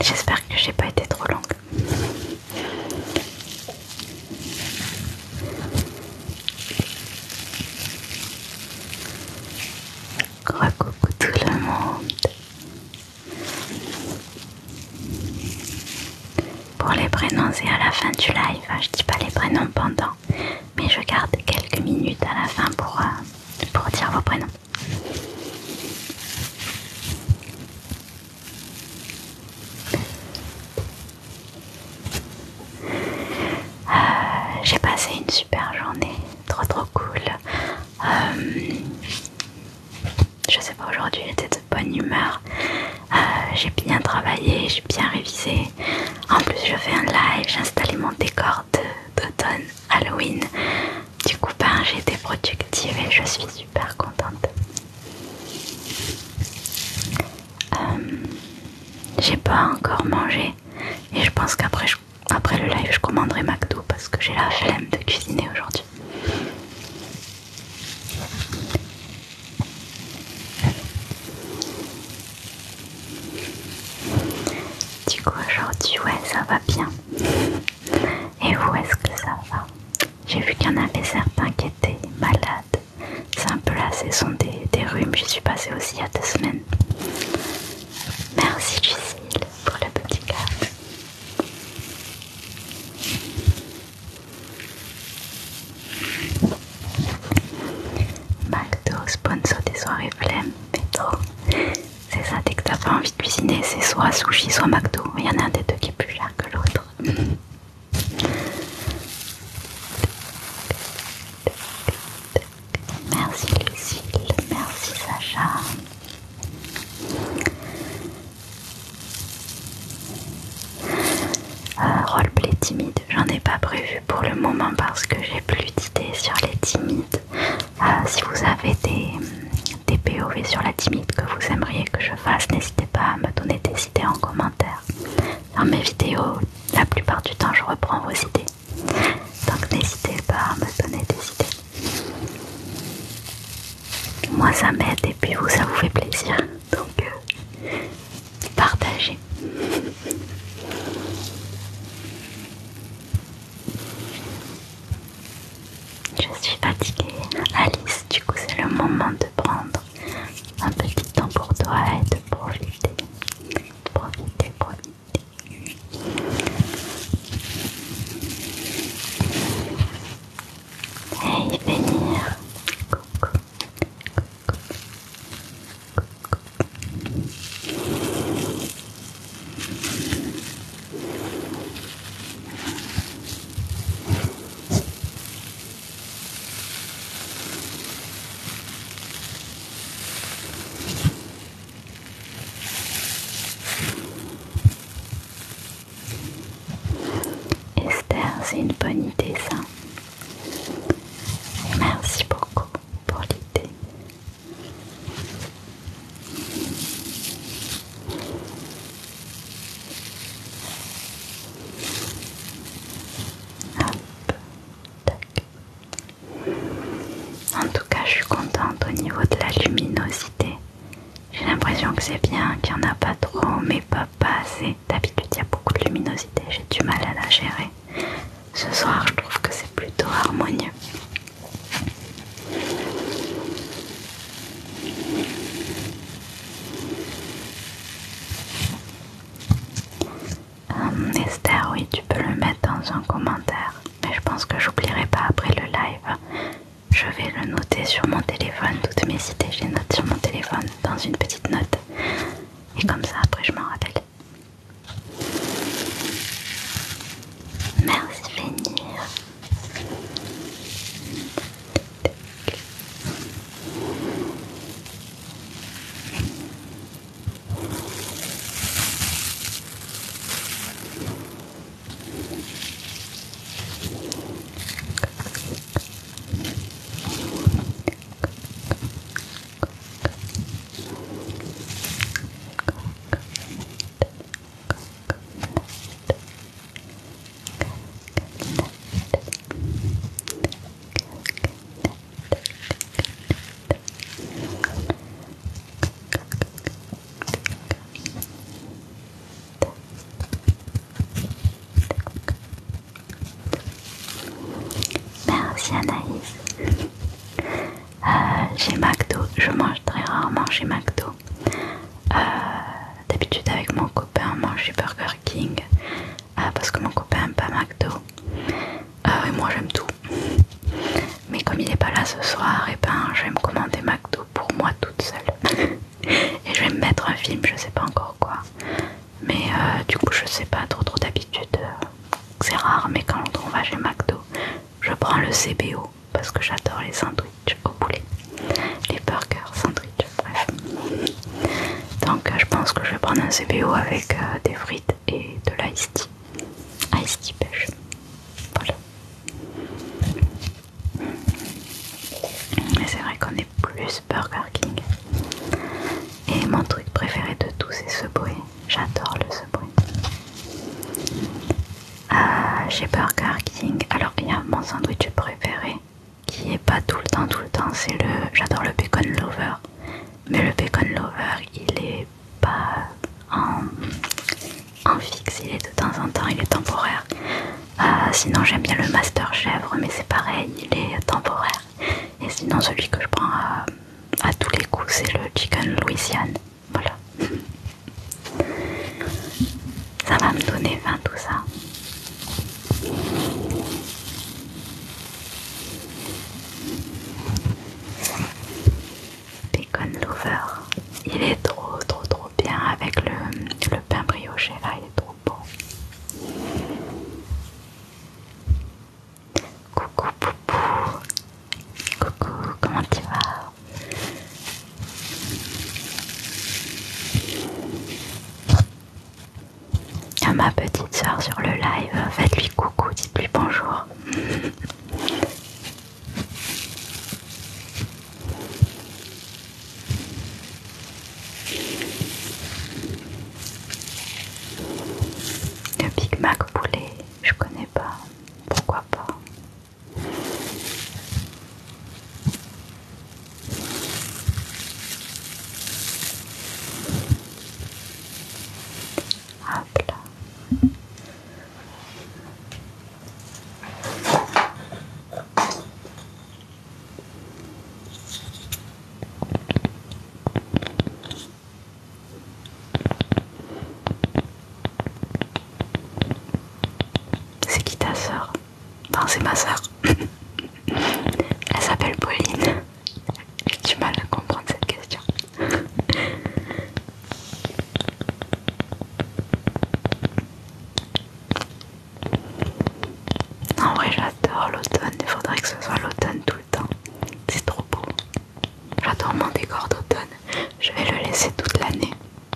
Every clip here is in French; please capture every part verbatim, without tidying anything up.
J'espère que j'ai pas été trop longue. Gros coucou tout le monde. Pour les prénoms, c'est à la fin du live. Je dis pas les prénoms pendant, mais je garde quelques minutes à la fin pour, euh, pour dire vos prénoms. Euh, j'ai passé une super journée, trop trop cool. Euh, je sais pas, aujourd'hui j'étais de bonne humeur. Euh, j'ai bien travaillé, j'ai bien révisé. En plus je fais un live, j'ai installé mon décor d'automne Halloween. Du coup ben, j'ai été productive et je suis super contente. Euh, j'ai pas encore mangé et je pense qu'après je, après le live je commanderai McDo parce que j'ai la flemme de cuisiner aujourd'hui. Du coup aujourd'hui ouais ça va bien. Et vous, est-ce que ça va? J'ai vu qu'il y en avait certains qui étaient malades. C'est un peu la saison des, des rhumes, j'y suis passée aussi il y a deux semaines. Merci Lucille pour le petit cœur. McDo, sponsor des soirées flemme, mais trop. C'est ça, dès que t'as pas envie de cuisiner, c'est soit sushi, soit McDo. Il y en a un des deux qui est plus cher que l'autre. Merci Lucille, merci Sacha. Euh, roleplay timide, j'en ai pas prévu pour le moment parce que j'ai plus d'idées sur les timides. Euh, si vous avez des, des P O V sur la timide que vous aimeriez que je fasse, n'hésitez pas à me donner des idées en commentaire. Dans mes vidéos, la plupart du temps je reprends vos idées. Donc n'hésitez pas à me donner des idées. Moi ça m'aide et puis vous ça vous fait plaisir. Donc euh, partagez. Je suis fatiguée, Alice, du coup c'est le moment de prendre un petit temps pour toi et de profiter. Profiter, profiter. Hey, venir. Coucou. Esther, c'est une bonne idée ça. Merci beaucoup pour l'idée. Hop, tac. En tout cas, je suis contente au niveau de la luminosité. J'ai l'impression que c'est bien, qu'il n'y en a pas trop, mais pas, pas assez. D'habitude, il y a beaucoup de luminosité, j'ai du mal à la gérer. Ce soir, je trouve que c'est plutôt harmonieux. Hum, Esther, oui, tu peux le mettre dans un commentaire. Mais je pense que j'oublierai pas après le live. Je vais le noter sur mon téléphone. Toutes mes idées, je les note sur mon téléphone dans une petite note. Et comme ça, après, je m'en rappelle. Merci venir. sais pas trop trop d'habitude, euh, c'est rare, mais quand on va chez McDo, je prends le C B O parce que j'adore les sandwichs au poulet, les burgers, sandwichs, bref. Donc euh, je pense que je vais prendre un C B O avec euh, des frites et de l'ice tea, ice tea pêche, voilà. Mais c'est vrai qu'on est plus Burger King. Et mon truc préféré de tout, c'est Subway. J'adore le Subway. Euh, chez Burger King, alors il y a mon sandwich préféré qui est pas tout le temps, tout le temps. C'est le, j'adore le bacon lover. Mais le bacon lover, il est pas en, en fixe, il est de temps en temps, il est temporaire. Euh, sinon j'aime bien le master chèvre, mais c'est pareil, il est temporaire. Et sinon celui que je prends à, à tous les coups, c'est le chicken Louisiane. Voilà. Ça va me donner faim tout ça. Bacon lover, il est trop trop trop bien avec le, le pain brioché là, il est trop bon. Coucou Poupou, coucou, comment tu vas? À ma petite soeur sur le live, faites-lui coucou, dites-lui bonjour. Le Big Mac poulet, je connais pas, pourquoi pas. Hop là. C'est qui ta sœur? Enfin, c'est ma sœur. Elle s'appelle Pauline. J'ai du mal à comprendre cette question. En vrai, j'adore l'automne. Il faudrait que ce soit l'automne tout le temps. C'est trop beau. J'adore mon décor d'automne. Je vais le laisser toute l'année.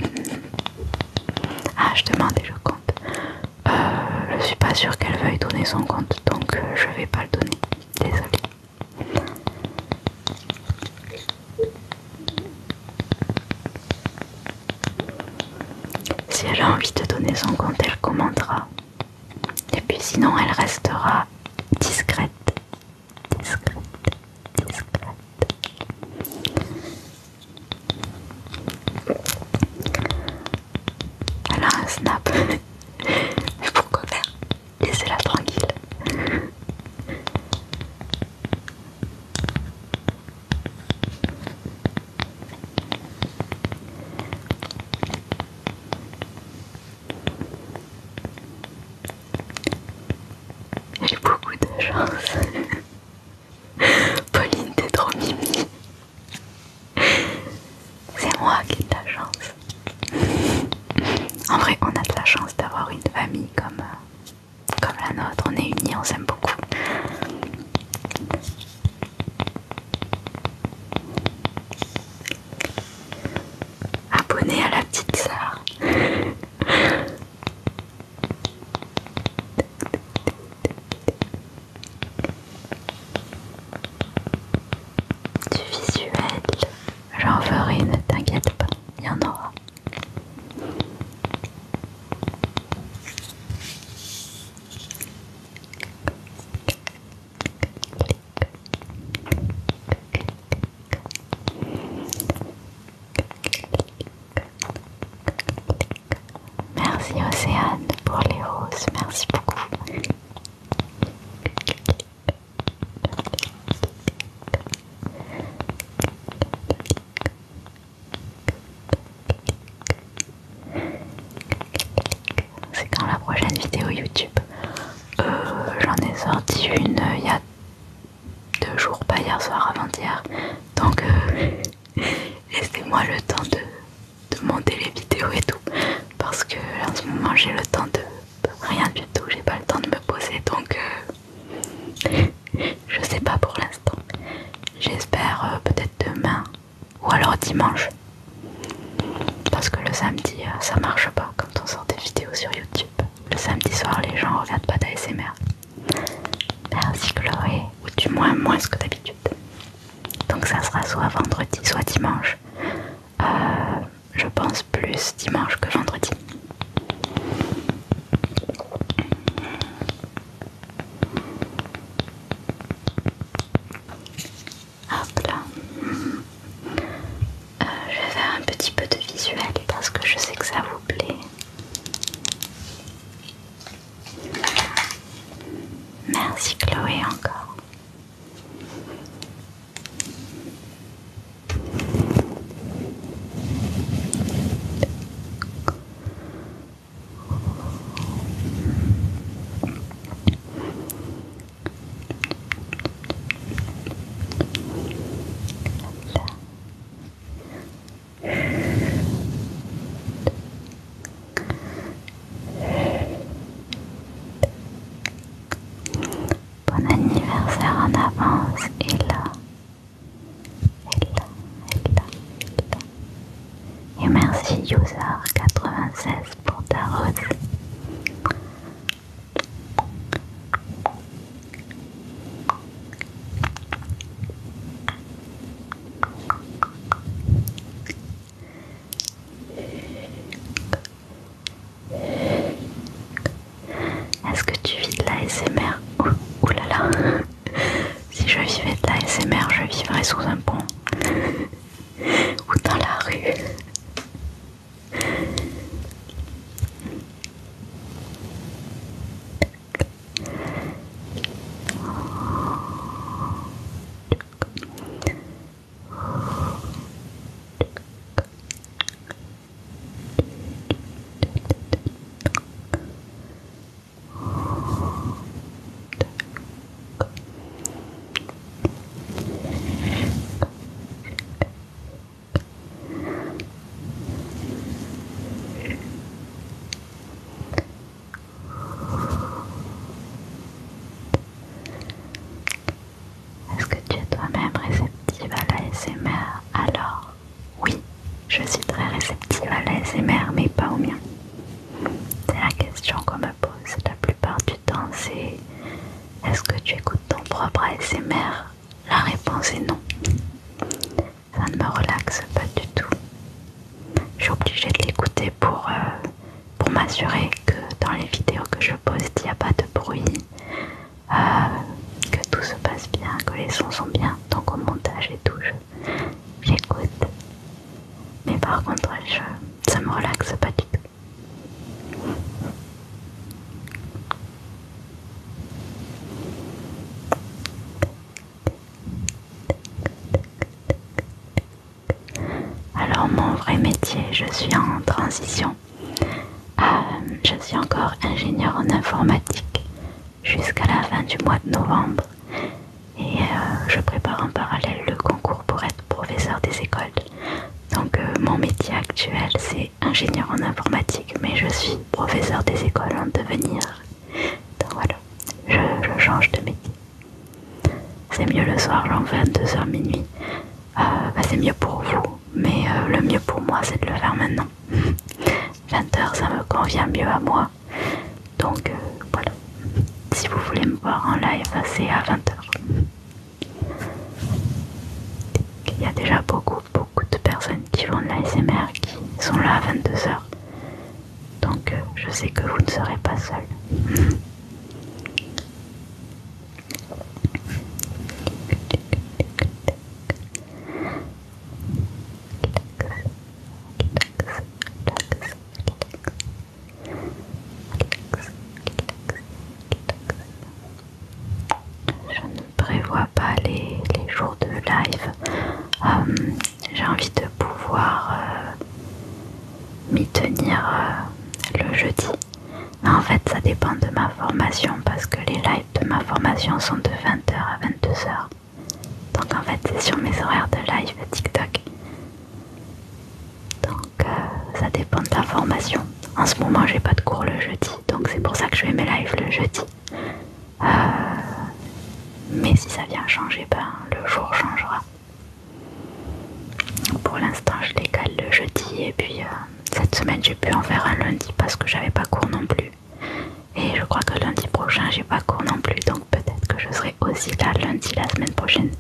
Ah, je demande et je compte. Euh, je suis pas sûre qu'elle veuille donner son compte, donc euh, je vais pas le donner. Désolée. Si elle a envie de donner son compte, elle commentera. Et puis sinon, elle restera discrète. Discrète. Discrète. Elle a un snap. Mais pourquoi faire? Laissez-la tranquille. J'ai beaucoup de chance. Pauline, t'es trop mimi. C'est moi qui ai de la chance. En vrai, on a de la chance d'avoir une famille comme, euh, comme la nôtre. On est unis, on s'aime beaucoup. Abonnez à la petite sœur. Du visuel, j'en ferai, ne t'inquiète pas, il y en aura. Merci Océane pour les roses, merci beaucoup. C'est quand la prochaine vidéo YouTube? euh, J'en ai sorti une euh, il y a deux jours, pas hier soir, avant-hier. Donc euh, laissez-moi le temps de, de monter les vidéos et tout. Parce que en ce moment j'ai le temps de marche pas quand on sort des vidéos sur YouTube. Le samedi soir, les gens regardent pas d'A S M R. Merci Chloé, ou du moins moins que d'habitude. Donc ça sera soit vendredi, soit dimanche. Euh, je pense plus dimanche que vendredi. Hop là. Euh, je vais faire un petit peu de visuel parce que je sais que ça vous plaît. Merci Chloé encore. Bon anniversaire en avance, et là, et là, et là, et là. Et merci User quatre-vingt-seize pour ta rose. Est-ce que tu vis de l'A S M R? Ouh, ouh là là. Si je vivais de l'A S M R, je vivrais sous un pont ou dans la rue. Est-ce que tu es toi-même réceptive à l'A S M R? Alors, oui, je suis très réceptive à l'A S M R, mais pas au mien. C'est la question qu'on me pose la plupart du temps, c'est est-ce que tu écoutes ton propre A S M R? La réponse est non. Ça ne me relaxe pas du tout. Je suis obligée de l'écouter pour, euh, pour m'assurer que dans les vidéos que je poste, il n'y a pas de bruit, euh, que tout se passe bien, que les sons sont bien. Donc au montage et tout, je- j'écoute. Mais par contre, je, ça me relaxe pas du tout. Alors mon vrai métier, je suis en transition. Euh, je suis encore ingénieur en informatique jusqu'à la fin du mois de novembre. Et euh, je prépare en parallèle le concours pour être professeur des écoles. Donc euh, mon métier actuel c'est ingénieur en informatique, mais je suis professeur des écoles en devenir. Donc voilà, je, je change de métier. C'est mieux le soir, genre vingt-deux heures minuit. Euh, bah c'est mieux pour vous, mais euh, le mieux pour moi c'est de le faire maintenant. vingt heures ça me convient mieux à moi. Donc euh, voilà, si vous voulez me voir en live, c'est à vingt heures. Il y a déjà beaucoup, beaucoup de personnes qui font de l'A S M R qui sont là à vingt-deux heures. Donc euh, je sais que vous ne serez pas seul. Je ne prévois pas les, les jours de live. Euh, j'ai envie de pouvoir euh, m'y tenir euh, le jeudi. Mais en fait, ça dépend de ma formation parce que les lives de ma formation sont de vingt heures à vingt-deux heures. Donc en fait, c'est sur mes horaires de live TikTok. Donc euh, ça dépend de la formation. En ce moment, j'ai pas de cours le jeudi, donc c'est pour ça que je fais mes lives le jeudi. Euh, mais si ça vient changer, ben le jour changera. Pour l'instant, je les cale le jeudi et puis euh, cette semaine j'ai pu en faire un lundi parce que j'avais pas cours non plus. Et je crois que lundi prochain j'ai pas cours non plus, donc peut-être que je serai aussi là lundi la semaine prochaine.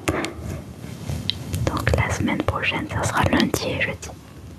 Donc la semaine prochaine ça sera lundi et jeudi.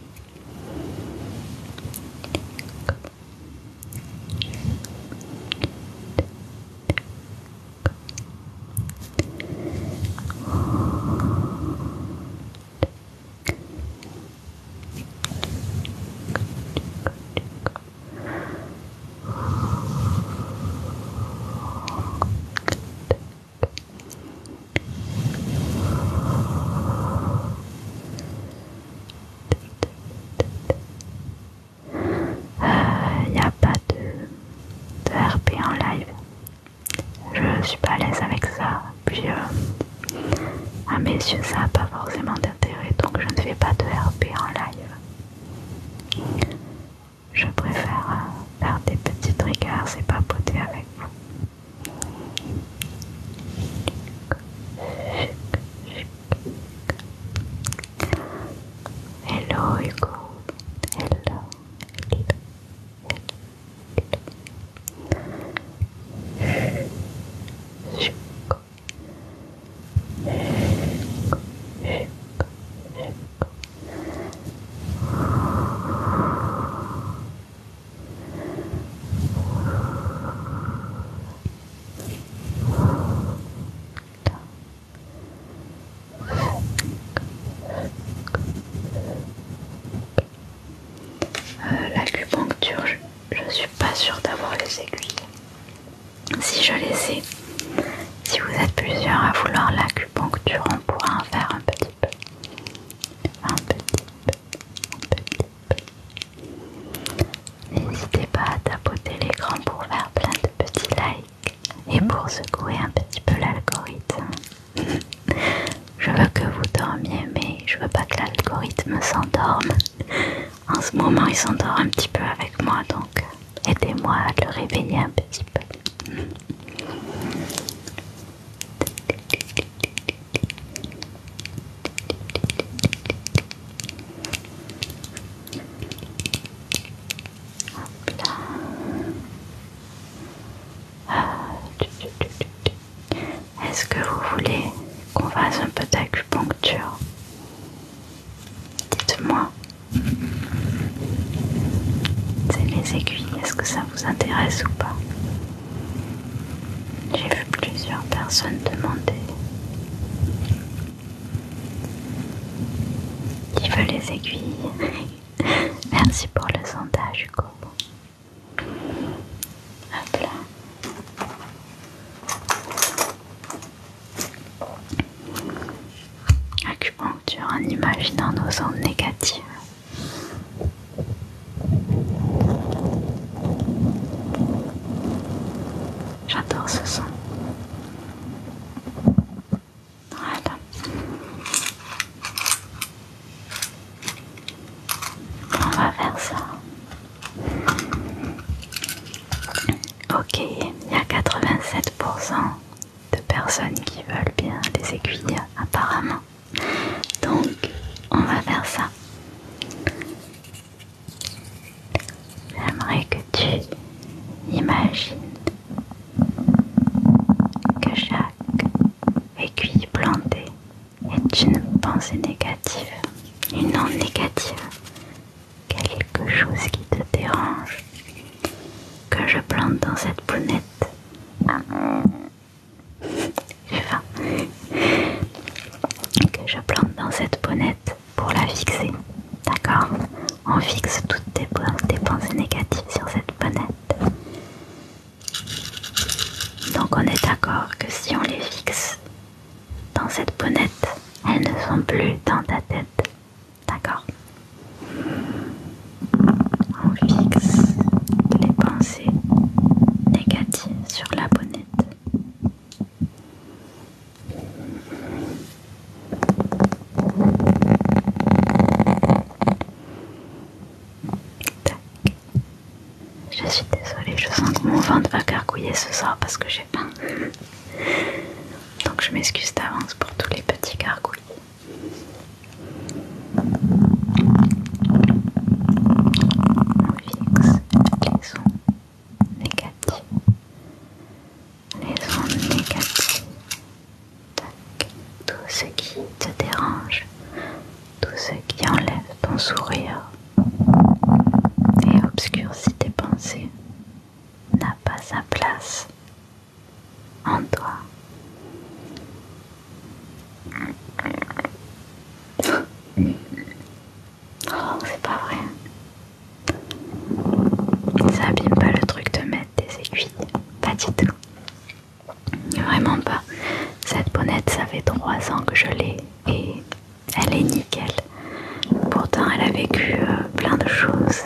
Il n'y a pas de, de R P en live. Je suis pas à l'aise avec ça. Puis euh, à mes yeux ça n'a pas forcément d'intérêt, donc je ne fais pas de R P en live. Je préfère euh, faire des petites ricares et papoter avec vous. Hello Hugo. Hello. Euh, L'acupuncture, je, je suis pas sûre d'avoir les aiguilles. Si je les ai, si vous êtes plusieurs à vouloir l'acupuncture, on pourra en faire un petit peu. Un petit peu, un petit peu. N'hésitez pas à tapoter l'écran pour faire plein de petits likes et pour secouer un petit peu l'algorithme. Je veux que vous dormiez, mais je veux pas que l'algorithme s'endorme. En ce moment, il s'endort un petit peu avec moi, donc aidez-moi à le réveiller un petit peu. Est-ce que vous voulez qu'on fasse un peu d'acupuncture? Dites-moi. C'est les aiguilles, est-ce que ça vous intéresse ou pas? J'ai vu plusieurs personnes demander qui veut les aiguilles. Merci pour le sondage, Hugo. Hop là. Acupuncture en imaginant nos ondes négatives. J'adore ce son. Voilà. On va faire ça. Ok, il y a quatre-vingt-sept pour cent de personnes qui veulent bien les aiguilles apparemment. Donc, on va faire ça. J'aimerais que tu imagines que chaque aiguille plantée est une pensée négative, une onde négative, quelque chose qui te dérange, que je plante dans cette pounette. J'ai faim. Que je plante dans cette bonnette pour la fixer. D'accord? On fixe toutes tes, tes pensées négatives sur cette bonnette. Donc on est d'accord que si on les fixe dans cette bonnette, elles ne sont plus dans ta tête. D'accord? On fixe les pensées négatives sur la bonnette. Je suis désolée, je sens que mon ventre va gargouiller ce soir parce que j'ai faim. Donc je m'excuse d'avance pour tous les petits gargouilles. raccourci des pensées n'a pas sa place en toi. Oh, c'est pas vrai. Ça abîme pas le truc de mettre des aiguilles. Pas du tout. Vraiment pas. Cette bonnette, ça fait trois ans que je l'ai et elle est nickel. Pourtant, elle a vécu euh, plein de choses.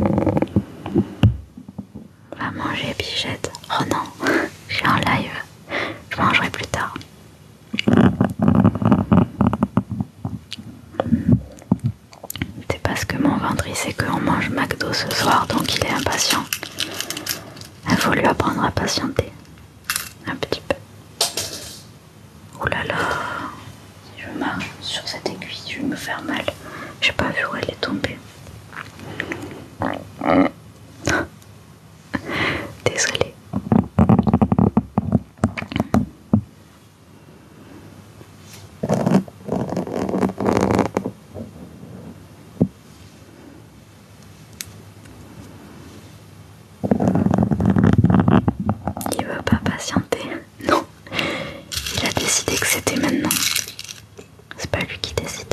On va manger Bichette. Oh non, je suis en live. Je mangerai plus tard. C'est parce que mon ventre il sait qu'on mange McDo ce soir, donc il est impatient. Il faut lui apprendre à patienter. Un petit peu. Oh là là. Si je marche sur cette aiguille, je vais me faire mal. J'ai pas vu où elle est tombée. Désolée. Il veut pas patienter. Non. Il a décidé que c'était maintenant. C'est pas lui qui décide.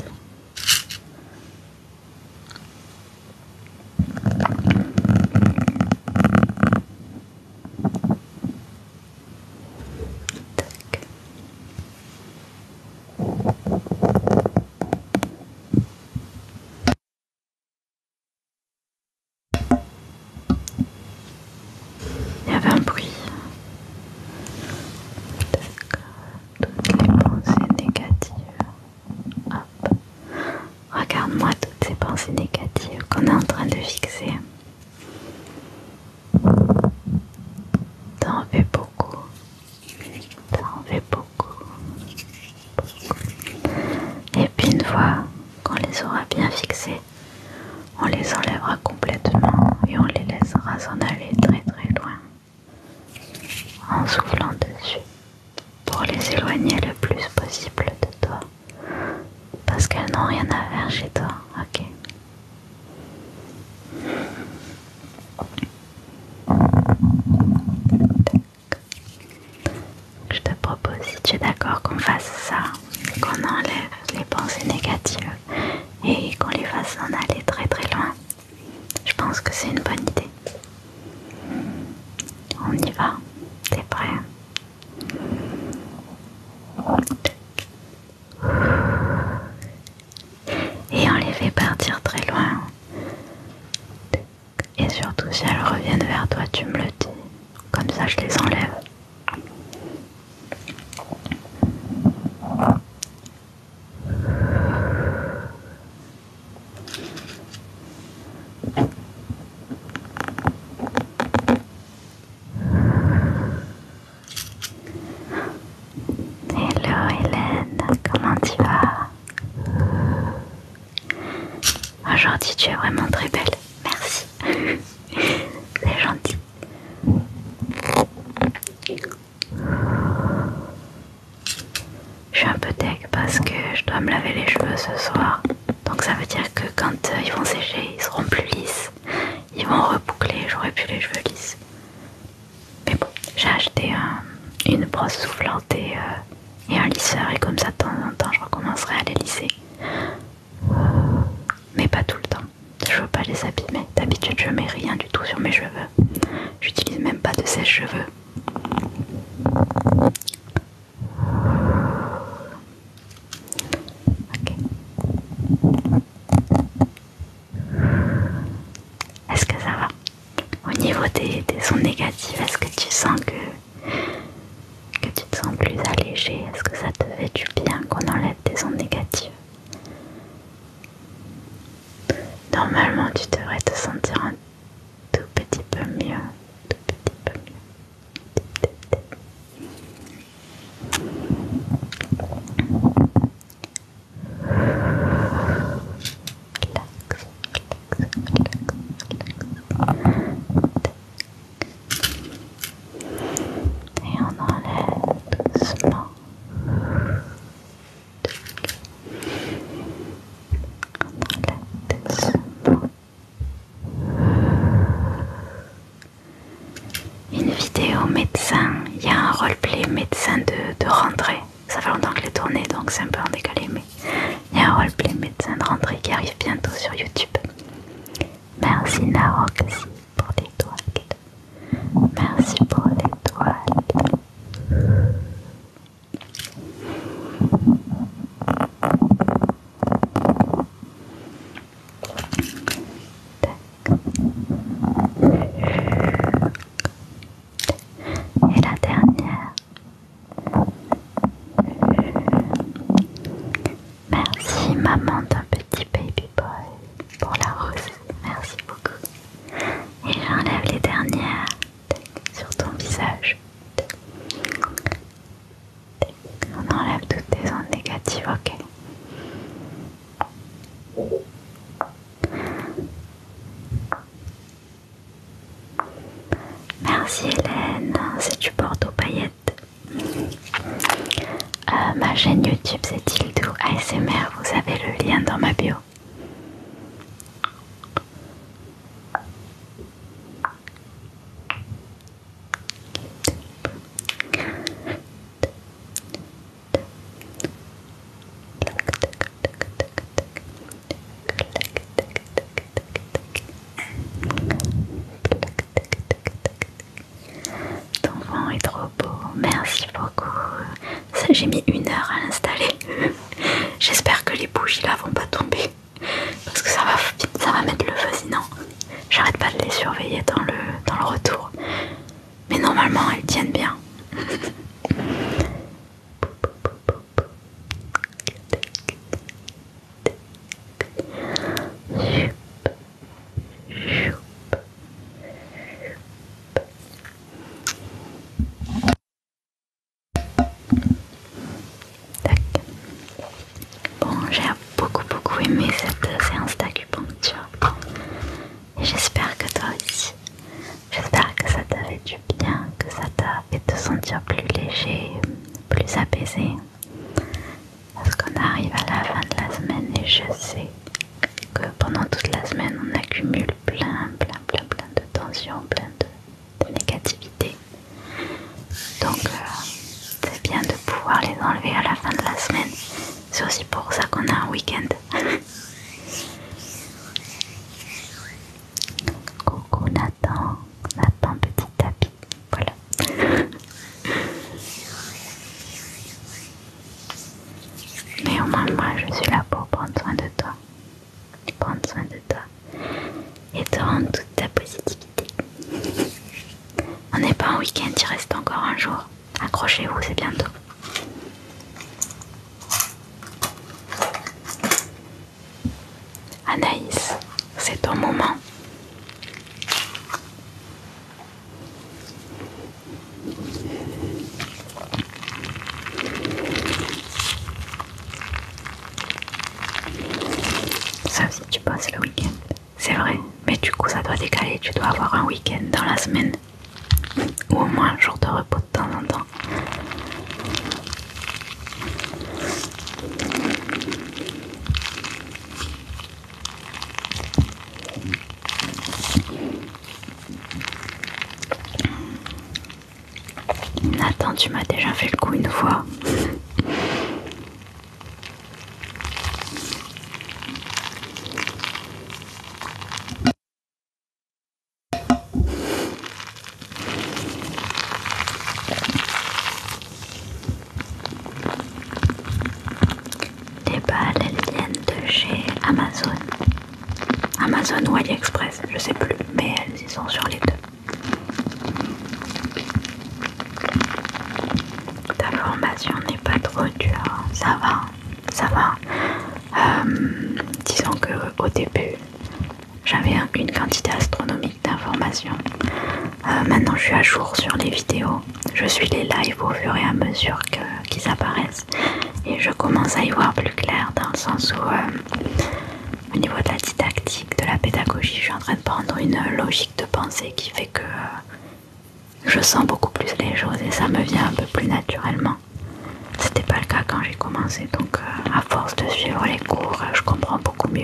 Il y avait un bruit. Toutes les pensées négatives. Hop. Regarde-moi toutes ces pensées négatives qu'on est en train de fixer. T'en fais beaucoup. T'en fais beaucoup. Et puis une fois qu'on les aura bien fixés, on les enlèvera complètement et on les laissera s'en aller très très loin en soufflant dessus pour les éloigner le plus possible de toi parce qu'elles n'ont rien à faire chez toi, ok? Je te propose, si tu es d'accord, qu'on fasse ça, qu'on enlève les pensées négatives et qu'on les fasse en aller très très loin. Je pense que c'est une bonne idée. On y va. T'es prêt? Et on les fait partir très loin. Et surtout si elles reviennent vers toi, tu me le dis. Comme ça je les enlève. Hello Hélène, comment tu vas? Aujourd'hui tu es vraiment très belle, merci. C'est gentil. Je suis un peu deg parce que je dois me laver les cheveux ce soir. Donc ça veut dire que quand euh, ils vont sécher, ils seront plus lisses. Ils vont reboucler, j'aurai plus les cheveux lisses. Mais bon, j'ai acheté un, une brosse soufflante et, euh, et un lisseur. Et comme ça, de temps en temps, je recommencerai à les lisser. Mais pas tout le temps. Je veux pas les abîmer. D'habitude, je mets rien du tout sur mes cheveux. J'utilise même pas de sèche-cheveux. Ok. Est-ce que ça va? Au niveau des, des sons négatifs, est-ce que tu sens que, que tu te sens plus allégé? Est-ce que ça te fait du bien qu'on enlève des sons négatifs? Normalement, tu devrais te sentir un tout petit peu mieux. Tout petit peu mieux. Relax, relax, relax. Et on enlève doucement. On enlève doucement. vidéo médecin, il y a un roleplay médecin de, de rentrée. Ça fait longtemps que je l'ai tourné donc c'est un peu en décalé, mais il y a un roleplay médecin de rentrée qui arrive bientôt sur YouTube. Merci Naroxy pour l'étoile. Merci pour l'étoile. Et la dernière. Merci maman d'un petit baby boy pour la rose. Merci beaucoup. Et j'enlève les dernières sur ton visage. On enlève toutes tes ondes négatives, ok. Merci Hélène, c'est du Bordeaux paillettes. Euh, ma chaîne YouTube c'est Tildou A S M R, vous avez le lien dans ma bio. Ton vent est trop beau, merci beaucoup. J'ai mis une heure à l'installer. J'espère que les bougies là vont pas tomber. Parce que ça va, ça va mettre le feu sinon. J'arrête pas de les surveiller dans le, dans le retour. Mais normalement elles tiennent bien. Bon, j'ai beaucoup beaucoup aimé cette séance d'acupuncture. Et j'espère que toi aussi. J'espère que ça t'a fait du bien, que ça t'a fait te sentir plus léger, plus apaisé. Parce qu'on arrive à la fin de la semaine et je sais que pendant toute la semaine on accumule plein, plein, plein, plein de tensions, plein de, de négativité. Donc euh, c'est bien de pouvoir les enlever à la fin de la semaine. C'est aussi pour ça qu'on a un week-end. Coucou Nathan, Nathan petit tapis, voilà. Mais au moins moi je suis là pour prendre soin de toi. Prendre soin de toi. Et te rendre toute ta positivité. On n'est pas en week-end, il reste encore un jour. Accrochez-vous, c'est bientôt. Anaïs, c'est ton moment. Sauf si tu passes le week-end. C'est vrai, mais du coup ça doit décaler, tu dois avoir un week-end dans la semaine. Ou au moins un jour de repos de temps en temps. Nathan, tu m'as déjà fait le coup une fois. Les balles, elles viennent de chez Amazon. Amazon ou AliExpress, je sais plus, mais elles y sont sur les deux. Ta formation n'est pas trop dure, ça va, ça va. Euh, disons que au début, j'avais une quantité astronomique d'informations. Euh, maintenant, je suis à jour sur les vidéos. Je suis les lives au fur et à mesure que, qu'ils apparaissent. Et je commence à y voir plus clair dans le sens où, euh, au niveau de la didactique, de la pédagogie, je suis en train de prendre une logique de pensée qui fait que euh, je sens beaucoup plus les choses et ça me vient un peu plus naturellement. C'était pas le cas quand j'ai commencé, donc euh, à force de suivre les cours, je comprends beaucoup mieux.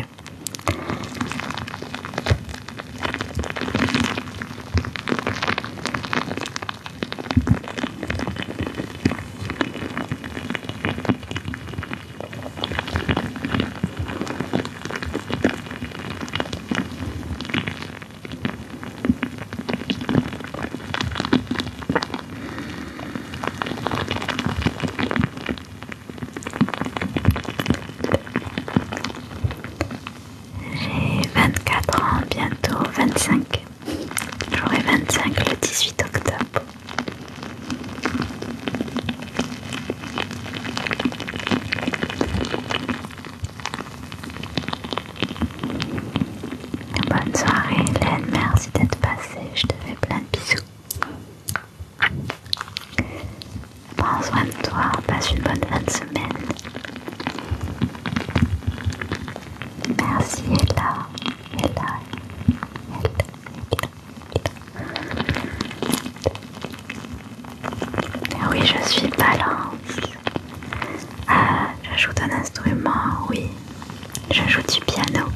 je suis balance. Ah, je joue d'un instrument, oui. Je joue du piano.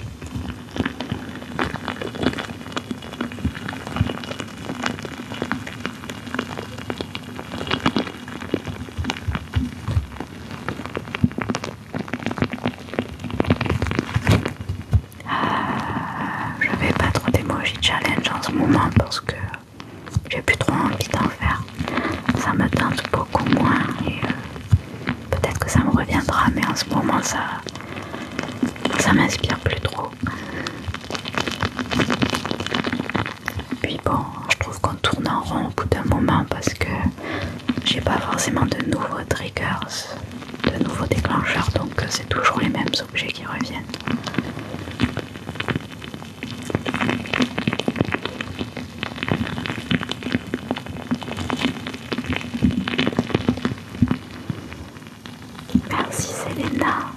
Je fais pas trop d'emoji challenge en ce moment parce que j'ai plus trop envie d'en faire. Ça me tente beaucoup moins et euh, peut-être que ça me reviendra, mais en ce moment ça, ça m'inspire plus trop. Puis bon, je trouve qu'on tourne en rond au bout d'un moment parce que j'ai pas forcément de nouveaux triggers, de nouveaux déclencheurs, donc c'est toujours les mêmes objets qui reviennent. Merci Selena.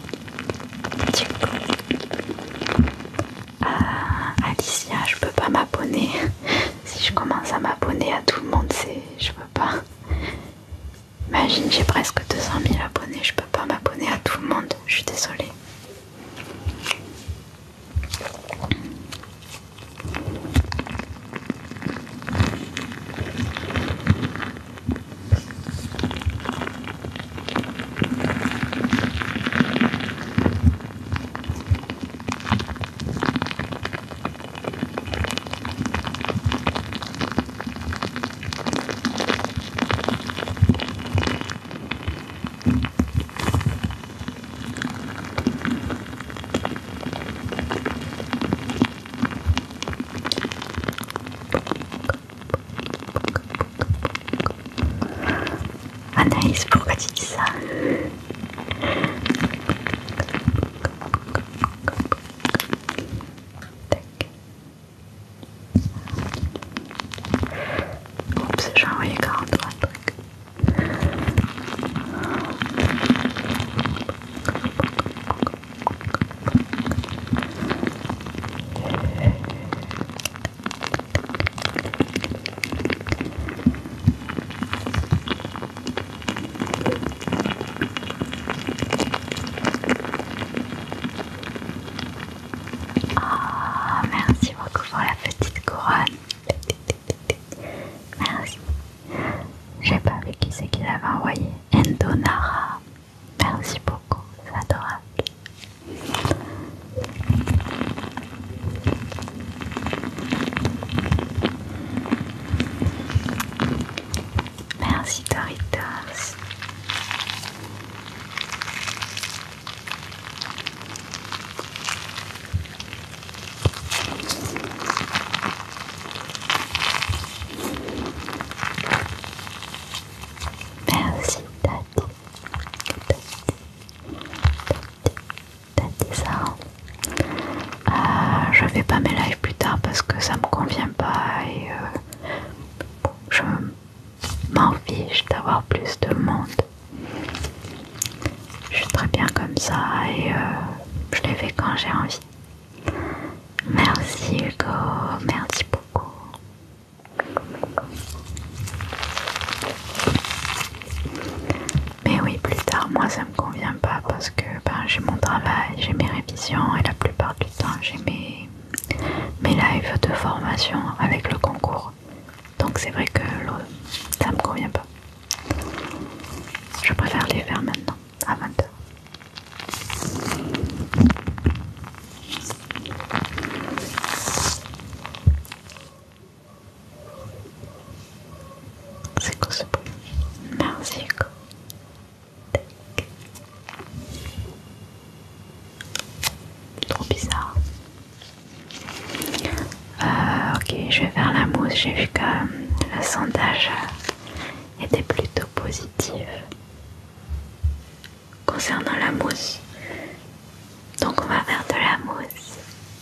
Euh, Alicia, je peux pas m'abonner. Si je commence à m'abonner à tout le monde, c'est, je peux pas. Imagine, j'ai presque deux cent mille abonnés, je peux pas m'abonner à tout le monde. Je suis désolée. Anaïs, pourquoi tu dis ça? Oups, j'ai envoyé quarante-trois trucs. Ah, merci beaucoup pour la petite couronne. Merci. J'ai pas vu qui c'est qui l'avait envoyé. Endonara. Merci beaucoup, c'est adorable. Merci Doritos. Merci Tati. Tati Sarah. Euh, je fais pas mes lives plus tard parce que ça me convient pas et euh, je m'en fiche d'avoir plus de monde. Je suis très bien comme ça et euh, je les fais quand j'ai envie. Merci Hugo, merci beaucoup. Mais oui, plus tard, moi ça me convient pas parce que ben, j'ai mon travail, j'ai mes révisions et la plupart du temps j'ai mes, mes lives de formation avec le concours. Donc c'est vrai que ça me convient pas. Je préfère les faire maintenant, à vingt heures. C'est quoi ce bruit? Merci Hugo. Trop bizarre. Euh, ok, je vais faire la mousse. J'ai vu que le sondage était plutôt positif concernant la mousse. Donc on va faire de la mousse.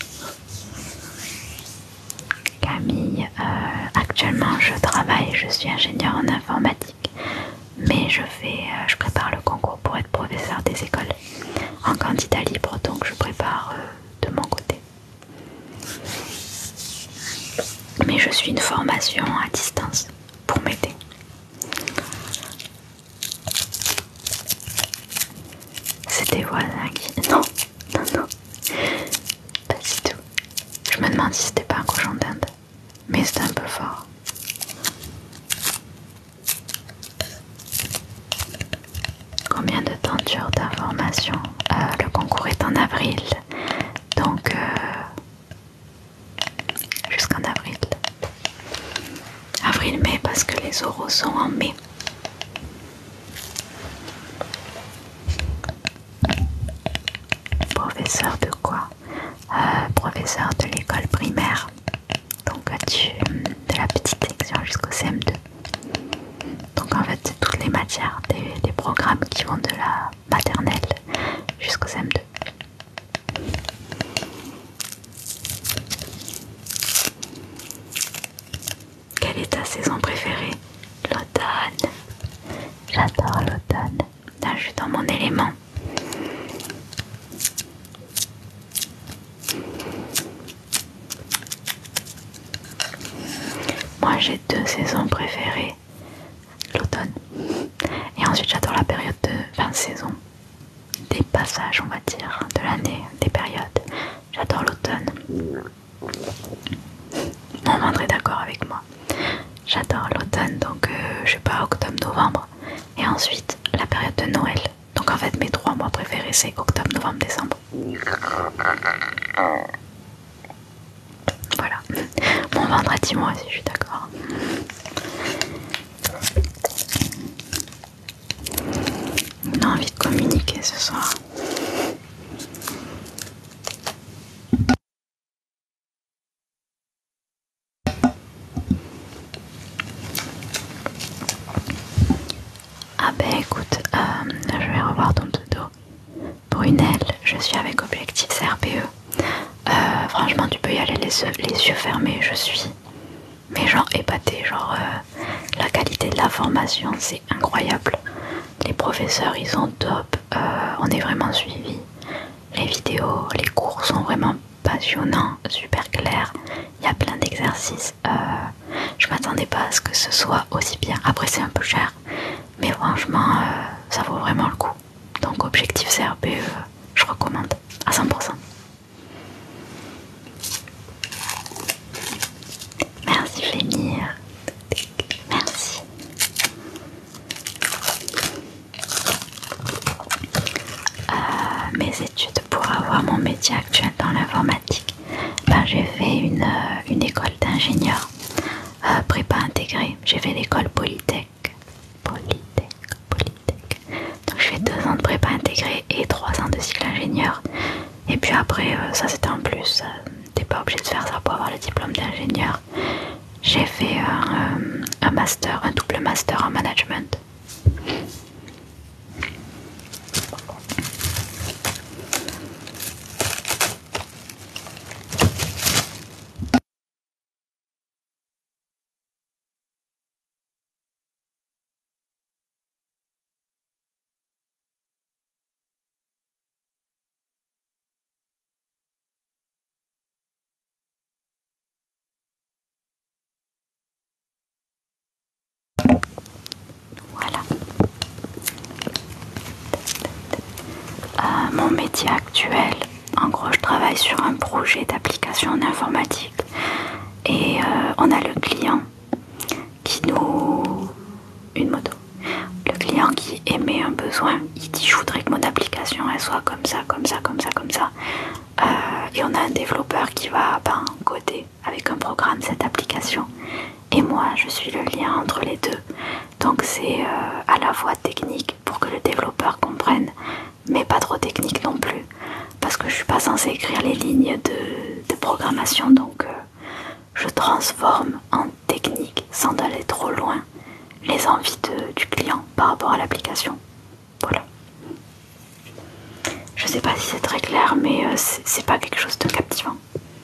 Camille, euh, actuellement je travaille, je suis ingénieure en informatique, mais je fais, euh, je prépare le concours pour être professeur des écoles en candidat libre, donc je prépare euh, de mon côté. Mais je suis une formation à distance pour m'aider. voisin qui... Non, non, non, pas du tout. Je me demande si c'était pas un cochon d'Inde, mais c'était un peu fort. Combien de temps dure ta formation? euh, Le concours est en avril, donc euh, jusqu'en avril. Avril-mai parce que les oraux sont en mai. Professeur de quoi? euh, Professeur de l'école primaire, donc du, de la petite section jusqu'au C M deux. Donc en fait c'est toutes les matières, des, des programmes qui vont de la maternelle jusqu'au C M deux. Quelle est ta saison préférée? L'automne. J'adore l'automne. Là je suis dans mon élément. Moi j'ai deux saisons préférées. L'automne. Et ensuite j'adore la période de fin de saison. Des passages on va dire de l'année, des périodes. J'adore l'automne. On vendrait d'accord avec moi. J'adore l'automne, donc euh, je sais pas, octobre, novembre. Et ensuite la période de Noël. Donc en fait mes trois mois préférés c'est octobre, novembre, décembre. Voilà. Bon vendredi moi aussi je suis d'accord. On a envie de communiquer ce soir. Ah ben écoute, euh, je vais revoir ton dodo. Brunel, je suis avec Objectif C R P E. Euh, franchement tu peux y aller les yeux, les yeux fermés, je suis mais genre épatée, genre euh, la qualité de la formation c'est incroyable. Les professeurs ils sont top, euh, on est vraiment suivis. Les vidéos, les cours sont vraiment passionnants, super clairs. Il y a plein d'exercices. Euh, je m'attendais pas à ce que ce soit aussi bien. Après c'est un peu cher, mais franchement euh, ça vaut vraiment le coup. Donc Objectif C R P E, je recommande à cent pour cent. Merci Flémir. Merci. Euh, mes études pour avoir mon métier actuel dans l'informatique, ben, j'ai fait une, euh, une école d'ingénieur, euh, prépa intégrée. J'ai fait l'école Polytech. Polytech, Polytech. Donc je fais deux ans de prépa intégrée et trois ans de cycle ingénieur. Et puis après, euh, ça c'était en plus. Euh, T'es pas obligé de faire ça pour avoir le diplôme d'ingénieur. J'ai fait un, euh, un master, un double master en management. Voilà. Euh, mon métier actuel, en gros je travaille sur un projet d'application en informatique et euh, on a le client qui nous... une moto. Le client qui émet un besoin, il dit je voudrais que mon application elle soit comme ça, comme ça, comme ça, comme ça. Euh, et on a un développeur qui va ben, coder avec un programme cette application. Et moi je suis le lien entre les deux. Donc c'est euh, à la fois technique pour que le développeur comprenne, mais pas trop technique non plus. Parce que je suis pas censée écrire les lignes de, de programmation, donc euh, je transforme en technique sans aller trop loin les envies de, du client par rapport à l'application. Voilà. Je sais pas si c'est très clair, mais euh, c'est pas quelque chose de captivant.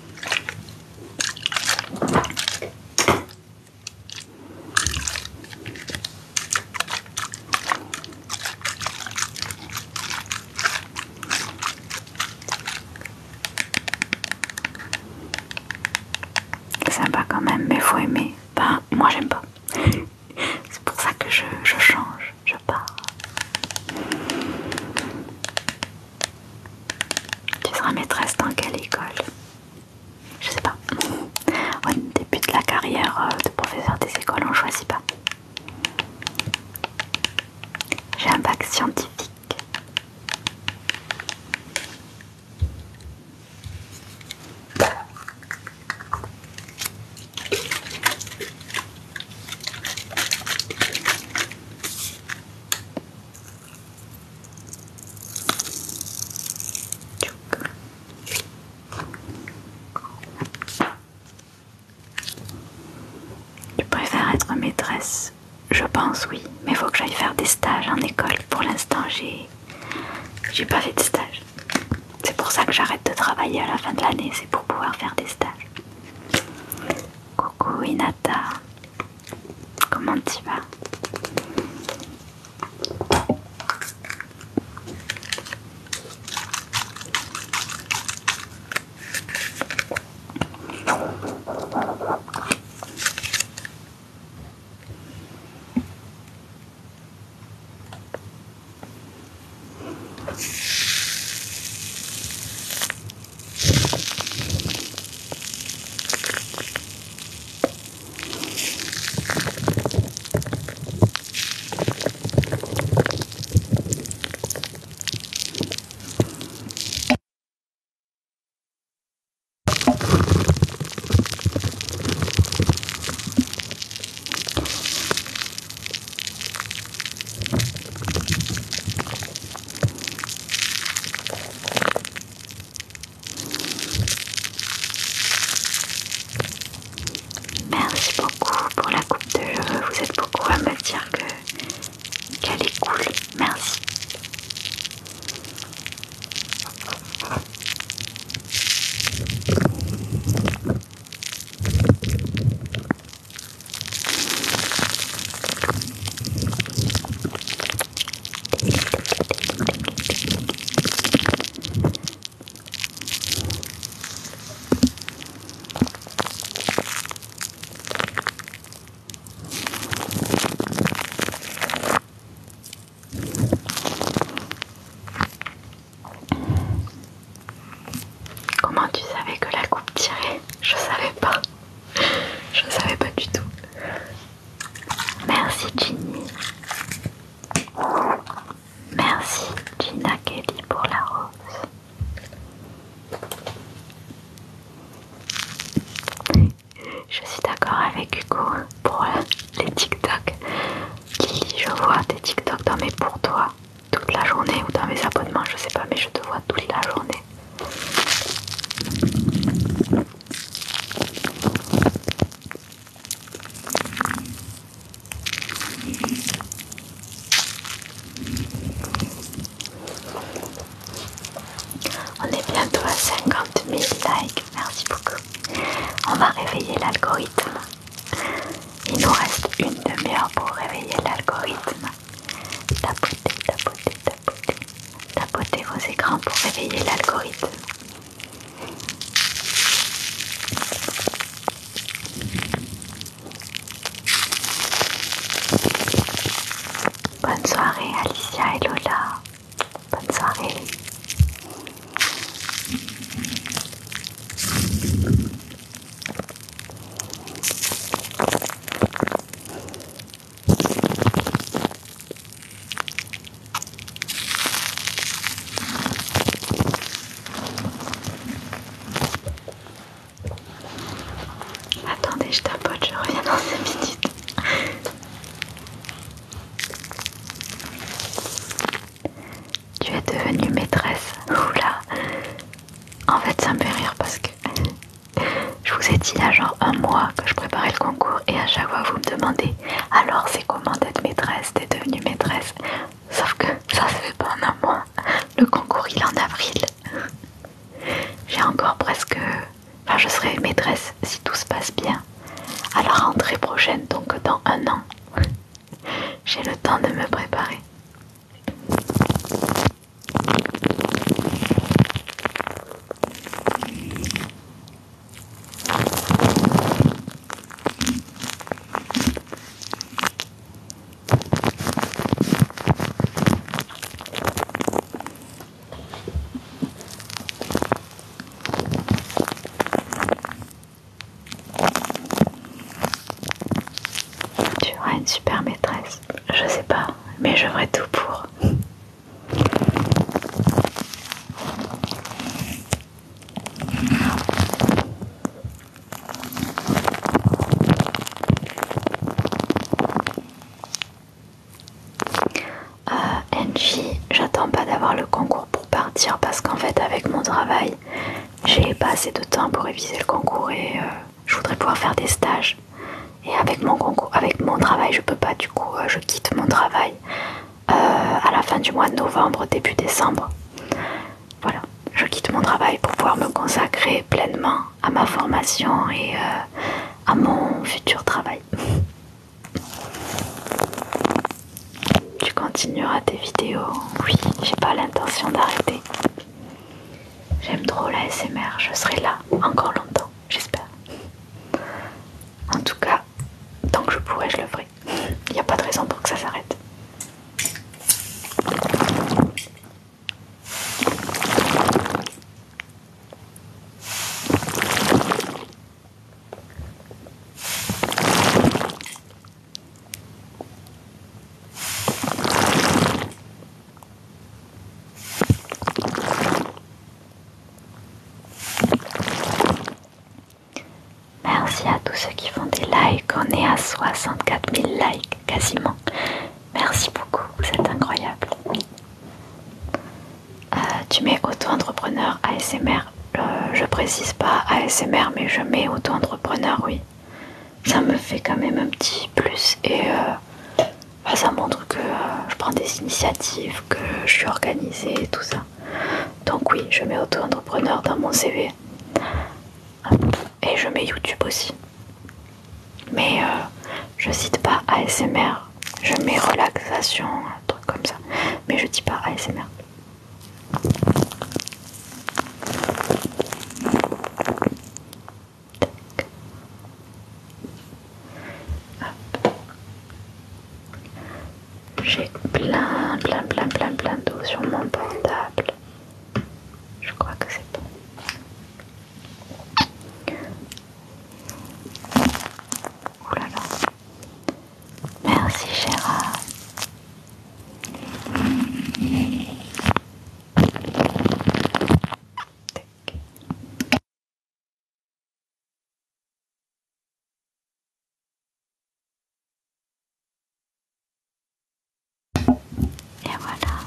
Sympa quand même, mais faut aimer. Ben, moi j'aime pas. C'est pour ça que je, je change, je pars. plupart des écoles on choisit pas. J'ai un bac scientifique. Tu préfères être maîtresse? Je pense oui, mais il faut que j'aille faire des stages en école. Pour l'instant, j'ai j'ai pas fait de stage. C'est pour ça que j'arrête de travailler à la fin de l'année, c'est pour pouvoir faire des stages. Coucou Inata, comment tu vas? Merci beaucoup pour la coupe de cheveux, vous êtes beaucoup à me dire que qu'elle est cool, merci. Comment tu savais que la coupe tirait? Je savais pas. Je savais pas du tout. Merci Ginny. Merci Gina Kelly pour la rose. Je suis d'accord avec Hugo pour les TikTok. Lily, je vois tes TikTok dans mes pour toi toute la journée ou dans mes abonnements, je sais pas, mais je te vois toute la journée. On est bientôt à cinquante mille likes, merci beaucoup. On va réveiller l'algorithme. Il nous reste une demi-heure pour réveiller l'algorithme. Tapotez, tapotez, tapotez. Tapotez vos écrans pour réveiller l'algorithme. Bonne soirée Alicia et Lola. Bonne soirée. Attendez, je tapote, je reviens dans cinq minutes. Tu es devenue maîtresse. Oula. En fait, ça me fait rire parce que je vous ai dit il y a genre un mois que je préparais le concours et à chaque fois vous me demandez alors c'est comment d'être maîtresse, t'es devenue maîtresse. Sauf que ça se fait pas en un mois. Le concours il est en avril. J'ai encore presque... Enfin je serai maîtresse si tout se passe bien à la rentrée prochaine, donc dans un an. J'ai le temps de me préparer. sera une super maîtresse. Je sais pas, mais je ferai tout pour. Euh, Angie, j'attends pas d'avoir le concours pour partir parce qu'en fait avec mon travail, j'ai pas assez de temps pour réviser le concours et euh, je voudrais pouvoir faire des stages. Et avec mon concours, avec mon travail, je peux pas. Du coup, euh, je quitte mon travail euh, à la fin du mois de novembre, début décembre. Voilà, je quitte mon travail pour pouvoir me consacrer pleinement à ma formation et euh, à mon futur travail. Tu continueras tes vidéos? Oui, j'ai pas l'intention d'arrêter. J'aime trop la S M R, je serai là encore longtemps, j'espère. En tout cas, tant que je pourrai, je le ferai. Il n'y a pas de raison pour que ça s'arrête. Merci à tous ceux qui font des likes. On est à soixante-quatre mille likes quasiment. Merci beaucoup, vous êtes incroyables. Euh, tu mets auto-entrepreneur A S M R. Euh, je précise pas A S M R, mais je mets auto-entrepreneur, oui. Ça me fait quand même un petit plus et euh, bah, ça montre que euh, je prends des initiatives, que je suis organisée et tout ça. Donc oui, je mets auto-entrepreneur dans mon C V. Et je mets YouTube aussi. Mais euh, je cite pas A S M R. Je mets relaxation, un truc comme ça. Mais je dis pas A S M R. J'ai plein, plein, plein, plein, plein d'eau sur mon portable. Je crois que c'est bon. Oh là là. Merci Gérard. Et voilà.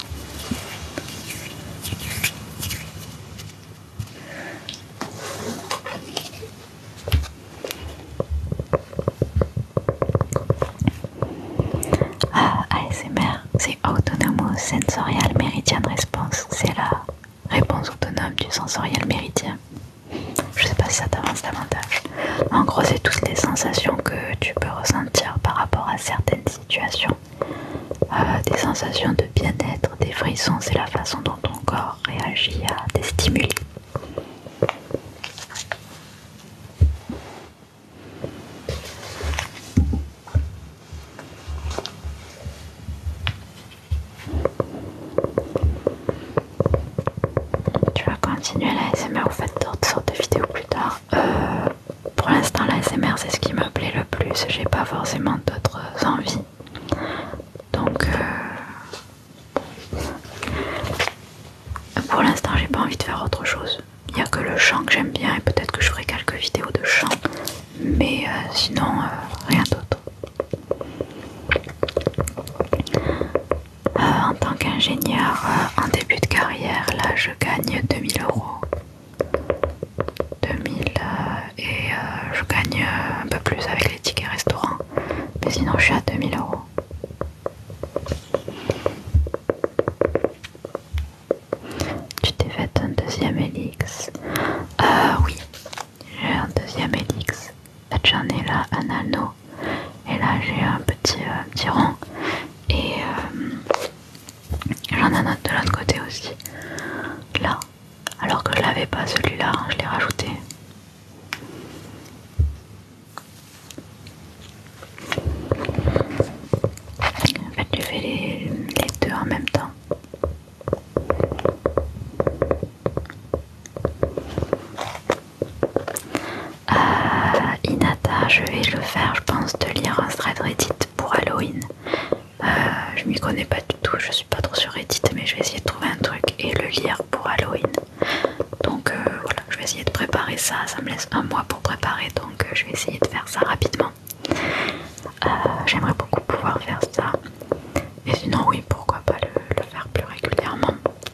Ah, A S M R, c'est Autonomous Sensorial Meridian Response. C'est la réponse autonome du sensoriel méridien. Je sais pas si ça t'avance davantage. En gros, c'est toutes les sensations que tu peux ressentir par rapport à certaines situations. Euh, des sensations de bien-être, des frissons, c'est la façon dont ton corps réagit à des stimuli. Tu vas continuer la S M R, vous faites d'autres sortes de vidéos plus tard. Euh, pour l'instant, la S M R, c'est ce qui me plaît le plus. J'ai pas forcément d'autres envies. Donc, euh, pour l'instant, j'ai pas envie de faire autre chose. Il n'y a que le chant que j'aime bien et peut-être que je ferai quelques vidéos de chant. Mais euh, sinon, euh, rien d'autre. Euh, en tant qu'ingénieur euh, en début de carrière, là, je gagne deux mille euros. deux mille euh, et euh, je gagne euh, un peu plus avec les tickets restaurants. Mais sinon, je suis à deux mille euros. Tu t'es fait un deuxième Helix? Euh, oui, j'ai un deuxième Helix. En fait, j'en ai là un anneau. Et là, j'ai un petit, euh, petit rond. Et euh, j'en ai un autre de l'autre côté aussi. Là. Alors que je l'avais pas celui-là, je l'ai rajouté. En fait, j'ai fait les, les deux en même temps. Euh, Inata, je vais le faire, je pense, de lire un thread Reddit pour connais pas du tout, je suis pas trop sur Reddit, mais je vais essayer de trouver un truc et le lire pour Halloween. Donc euh, voilà, je vais essayer de préparer ça, ça me laisse un mois pour préparer, donc euh, je vais essayer de faire ça rapidement. Euh, J'aimerais beaucoup pouvoir faire ça, et sinon oui, pourquoi pas le, le faire plus régulièrement.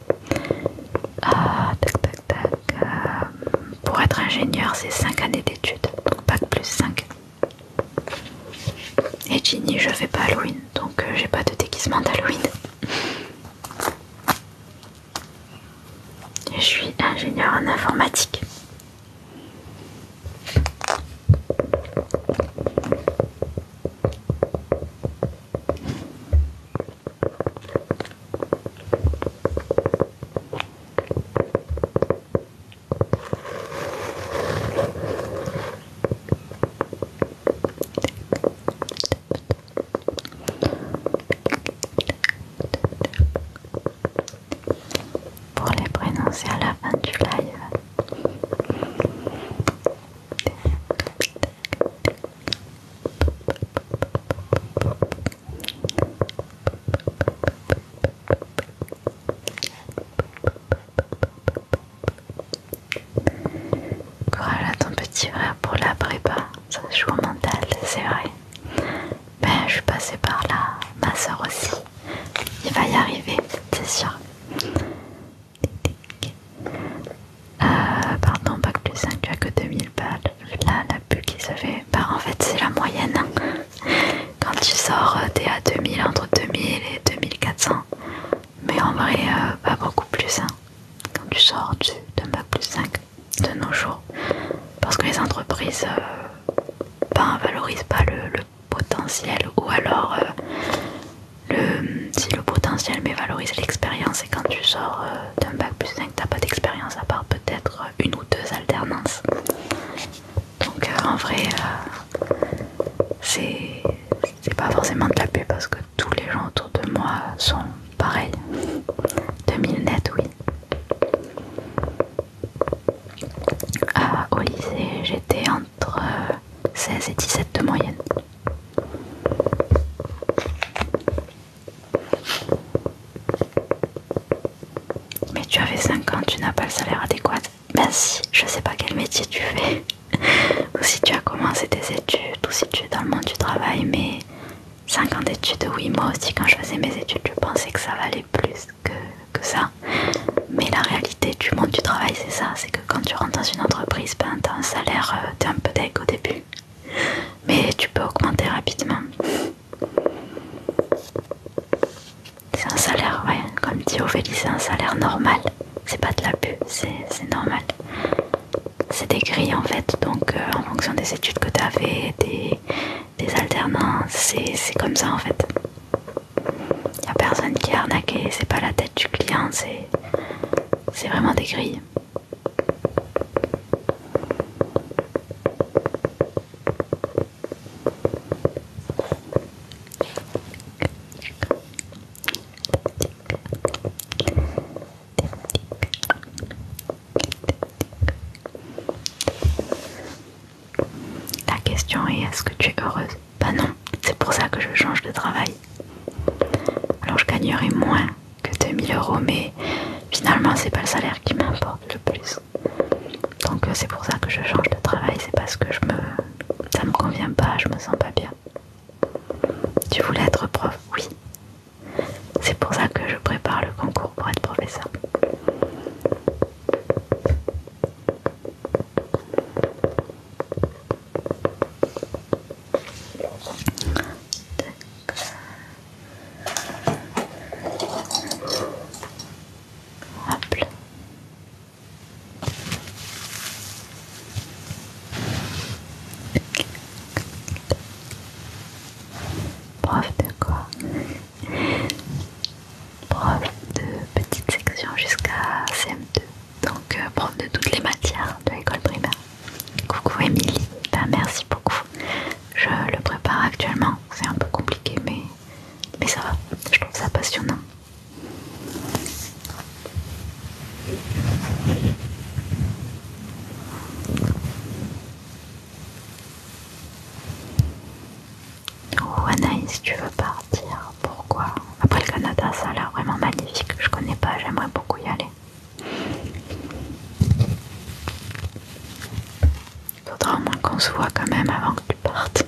Ah, tac tac tac. Euh, pour être ingénieur, c'est cinq années d'études, donc bac plus cinq. Et Ginny, je fais pas Halloween, donc euh, j'ai pas de déguisement d'Halloween. Je suis ingénieur en informatique. Pour les prénoms, c'est à la fin du live. Courage à ton petit frère pour la prépa, ça joue au mental, c'est vrai. Ben, je suis passée par là, ma soeur aussi. Il va y arriver, c'est sûr. Euh, pardon, bac plus cinq, tu as que deux mille balles. Là, la bulle qui se fait. Bah, en fait, c'est la moyenne. Quand tu sors, t'es à deux mille, entre deux mille et deux mille quatre cents. Mais en vrai, euh, pas beaucoup plus. Hein. Quand tu sors d'un bac plus cinq de nos jours. Parce que les entreprises euh, ben, valorisent pas le, le potentiel. Ou alors, euh, le, si le potentiel mais valorise l'expérience. Et quand tu sors euh, d'un bac plus cinq, t'as pas d'expérience à part peut-être une ou deux alternances. Donc euh, en vrai, euh, c'est pas forcément de la pub parce que tous les gens autour de moi sont pareils. deux mille net, oui. Ah, au lycée, j'étais entre seize et dix-sept de moyenne. Mais tu avais cinq ans, tu n'as pas le salaire adéquat. Ben si, je sais pas quel métier tu fais. Ou si tu as commencé tes études, ou si tu es dans le monde du travail, mais cinq ans d'études, oui, moi aussi quand je faisais mes études, je pensais que ça valait plus que, que ça. Mais la réalité du monde du travail, c'est ça, c'est que quand tu rentres dans une entreprise, ben t'as un salaire, euh, t'es un peu deg au début. Mais tu peux augmenter rapidement. C'est un salaire, ouais, comme dit Ophélie, c'est un salaire normal. C'est pas de l'abus, c'est normal. C'est des grilles en fait, donc euh, en fonction des études que tu as fait, des, des alternances, c'est comme ça en fait. Y a personne qui est arnaqué, c'est pas la tête du client, c'est vraiment des grilles. La question est, est-ce que tu es heureuse? Bah non, c'est pour ça que je change de travail. Alors je gagnerai moins que deux mille euros, mais finalement c'est pas le salaire qui m'importe le plus. Donc c'est pour ça que je change de travail, c'est parce que je me, ça me convient pas, je me sens pas bien. Tu voulais être prof? Oui. C'est pour ça que je prépare le concours pour être professeur. Hop là. Prof de quoi? Prof de petite section jusqu'à C M deux. Donc euh, prof de toutes les matières de l'école primaire. Coucou Émilie, ben, merci beaucoup. Je le prépare actuellement, c'est un peu compliqué mais, mais ça va, je trouve ça passionnant. Oh Anaïs, tu veux partir? Pourquoi? Après se voit quand même avant que tu partes.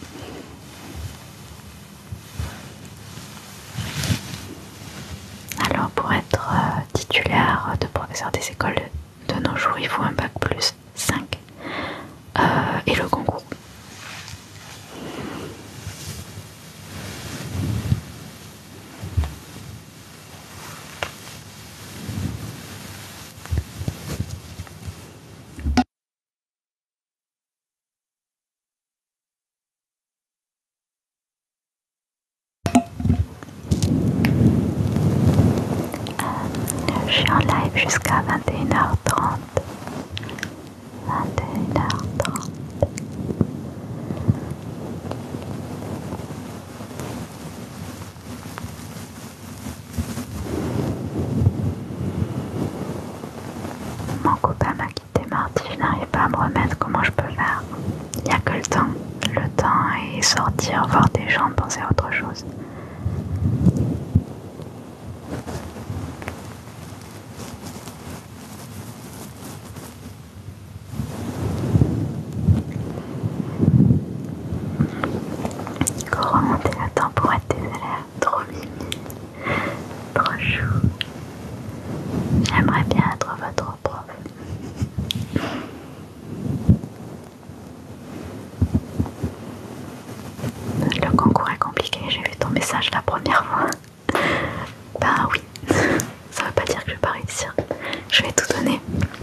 Alors pour être euh, titulaire de professeur des écoles de nos jours, il faut un bac plus cinq euh, et le concours. Je suis en live jusqu'à vingt et une heures trente. vingt et une heures trente. Mon copain m'a quitté mardi, je n'arrive pas à me remettre. Comment je peux faire? Il n'y a que le temps. Le temps et sortir, voir des gens, penser à autre chose. Remonter le temps pour être des élèves, trop mimi, trop chou. J'aimerais bien être votre prof. Le concours est compliqué, j'ai vu ton message la première fois. Ben oui, ça veut pas dire que je vais pas réussir. Je vais tout donner.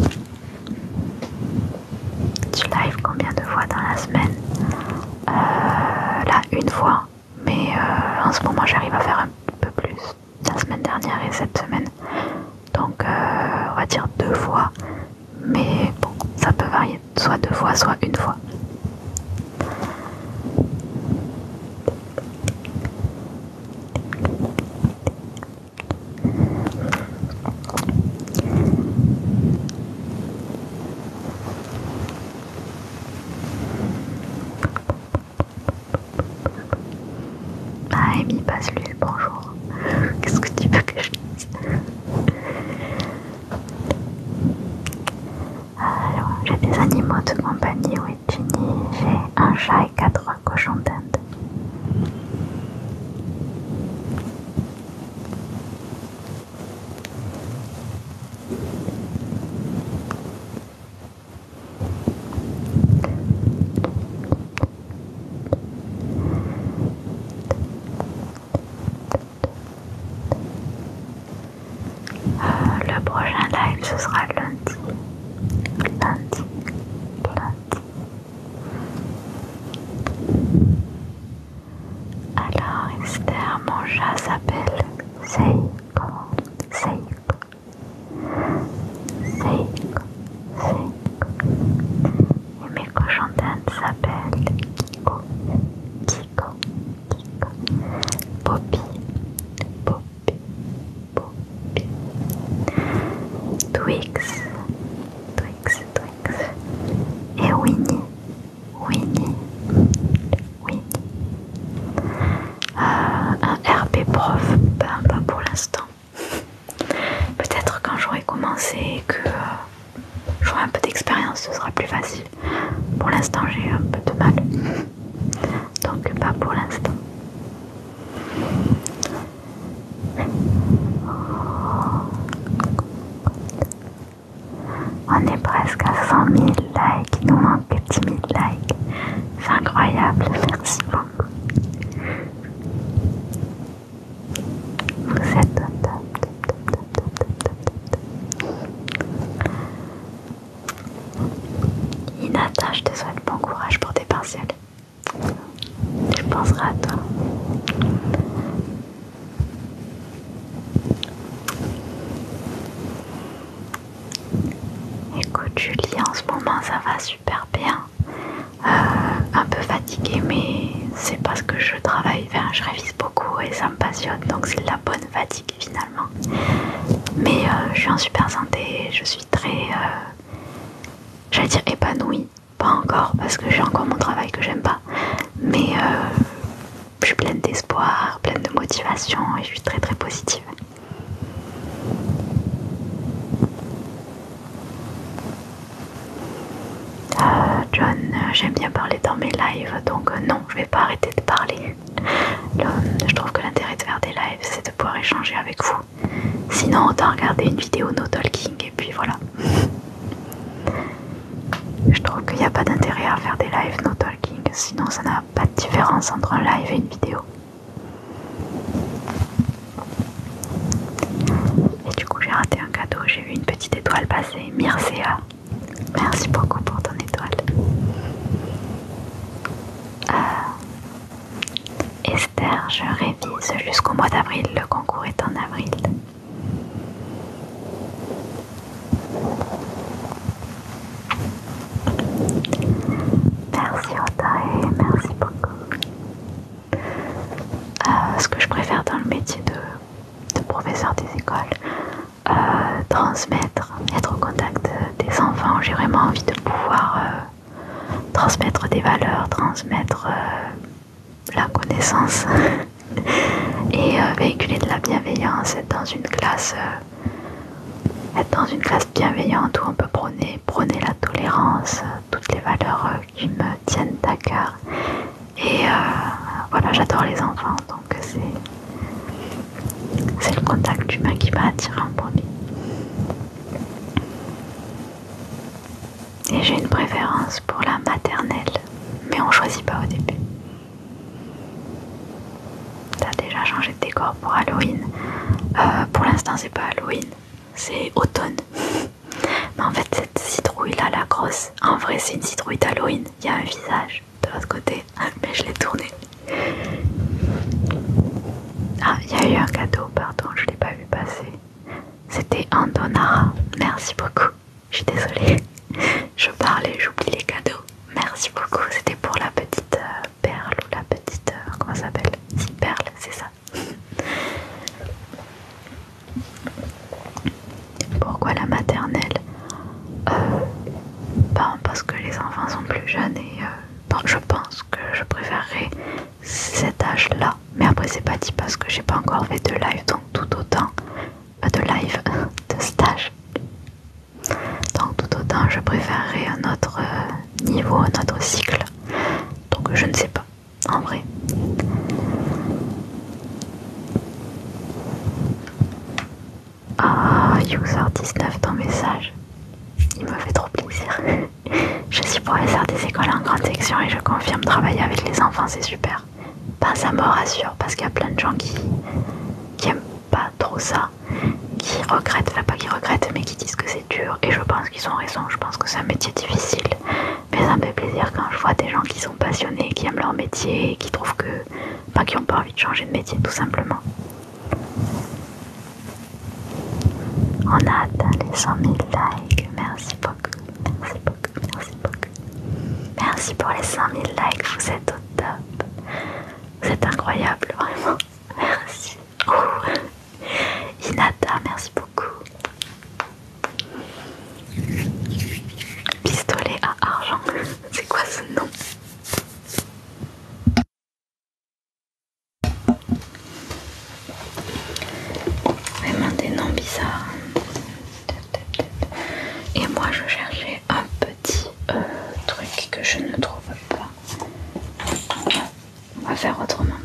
Tu live combien de fois dans la semaine? euh, Là, une fois. Mais euh, en ce moment, j'arrive à faire un peu plus. La semaine dernière et cette semaine. Donc, euh, on va dire deux fois. Mais bon, ça peut varier. Soit deux fois, soit une fois. Ah, Amy, passe-lui le bonjour. Qu'est-ce que tu veux que je dise? Alors, j'ai des animaux de compagnie, oui, Ginny. J'ai un chat et quatre cochons d'Inde. Le prochain live ce sera lundi. Lundi. Lundi. Alors Esther, mon chat s'appelle Seiko. Seiko. Seiko. Seiko. Et mes cochons d'Inde s'appellent Kiko. Kiko. Kiko. Poppy. Poppy. Poppy. Twix, Twix, Twix, et Winnie, Winnie, Winnie. Euh, un R P prof, ben pas pour l'instant. Peut-être quand j'aurai commencé et que euh, j'aurai un peu d'expérience, ce sera plus facile. Pour l'instant, j'ai un peu de mal, donc pas pour l'instant. On est presque à cent mille likes, il nous manque que dix mille likes. C'est incroyable, merci beaucoup. Vous êtes au top, top, top, top, top, top, top. Inata, je te souhaite bon courage pour tes partiels. Je penserai à toi. Écoute Julie, en ce moment ça va super bien. Euh, un peu fatiguée, mais c'est parce que je travaille, enfin, je révise beaucoup et ça me passionne, donc c'est de la bonne fatigue finalement. Mais euh, je suis en super santé, je suis très, euh, j'allais dire épanouie, pas encore parce que j'ai encore mon travail que j'aime pas, mais euh, je suis pleine d'espoir, pleine de motivation et je suis très très positive. Euh, John, euh, j'aime bien sur mes lives, donc euh, non, je vais pas arrêter de parler. Le, je trouve que l'intérêt de faire des lives, c'est de pouvoir échanger avec vous. Sinon, autant regarder une vidéo no talking et puis voilà. Je trouve qu'il n'y a pas d'intérêt à faire des lives no talking, sinon ça n'a pas de différence entre un live et une vidéo. Et du coup, j'ai raté un cadeau, j'ai vu une petite étoile passer. Mircea, merci beaucoup pour ton étoile. Euh, Esther, je révise jusqu'au mois d'avril, le concours est en avril. Merci Otae, merci beaucoup. Euh, ce que je préfère dans le métier de, de professeur des écoles, euh, transmettre, être au contact des enfants, j'ai vraiment envie de pouvoir euh, transmettre des valeurs, transmettre euh, la connaissance et euh, véhiculer de la bienveillance, être dans une classe euh, être dans une classe bienveillante où on peut prôner, prôner la tolérance, euh, toutes les valeurs euh, qui me tiennent à cœur. Et euh, voilà, j'adore les enfants, donc c'est c'est le contact humain qui m'a attiré en premier. Et j'ai une préférence pour la maternelle, mais on choisit pas au début. T'as déjà changé de décor pour Halloween. Euh, pour l'instant, c'est pas Halloween, c'est automne. Mais en fait, cette citrouille là, la grosse, en vrai, c'est une citrouille d'Halloween. Il y a un visage de l'autre côté, mais je l'ai tourné. Ah, il y a eu un cadeau, pardon, je l'ai pas vu passer. C'était Andonara, merci beaucoup. Je suis désolée, je parle et j'oublie les cadeaux. Merci beaucoup, c'était pour la petite euh, perle ou la petite... Euh, comment ça s'appelle? Si, perle, c'est ça. Pourquoi la maternelle? euh, ben, Parce que les enfants sont plus jeunes et euh, bon, je pense que je préférerais cet âge-là. Mais après, c'est pas dit parce que j'ai pas encore fait de live, donc tout autant euh, de live, de stage. Donc tout autant, je préférerais un autre euh, niveau, un autre cycle. Donc je ne sais pas, en vrai. Ah, user dix-neuf, ton message, il me fait trop plaisir. Je suis professeur des écoles en grande section et je confirme, travailler avec les enfants c'est super. Ben ça me rassure parce qu'il y a plein de gens qui, qui aiment pas trop ça, qui regrettent, enfin pas qui regrettent mais qui disent que c'est dur et je pense qu'ils ont raison, je pense que c'est un métier difficile. Mais ça me fait plaisir quand je vois des gens qui sont passionnés, qui aiment leur métier et qui trouvent que, ben, qui n'ont pas envie de changer de métier tout simplement. On a atteint les cent mille likes, merci beaucoup, merci beaucoup, merci beaucoup. Merci pour les cent mille likes, vous êtes au top. Vous êtes incroyable, vraiment. Merci. Ouh. Inata, merci beaucoup. Pistolet à argent, c'est quoi ce nom? Vraiment des noms bizarres. Et moi je cherchais un petit euh, truc que je ne trouve pas. On va faire autrement.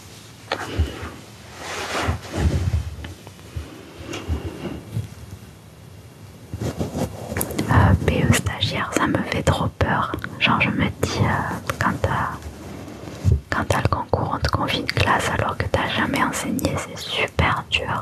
Euh, P E stagiaire, ça me fait trop peur. Genre je me dis euh, quand t'as quand t'as le concours, on te confie une classe alors que t'as jamais enseigné, c'est super dur.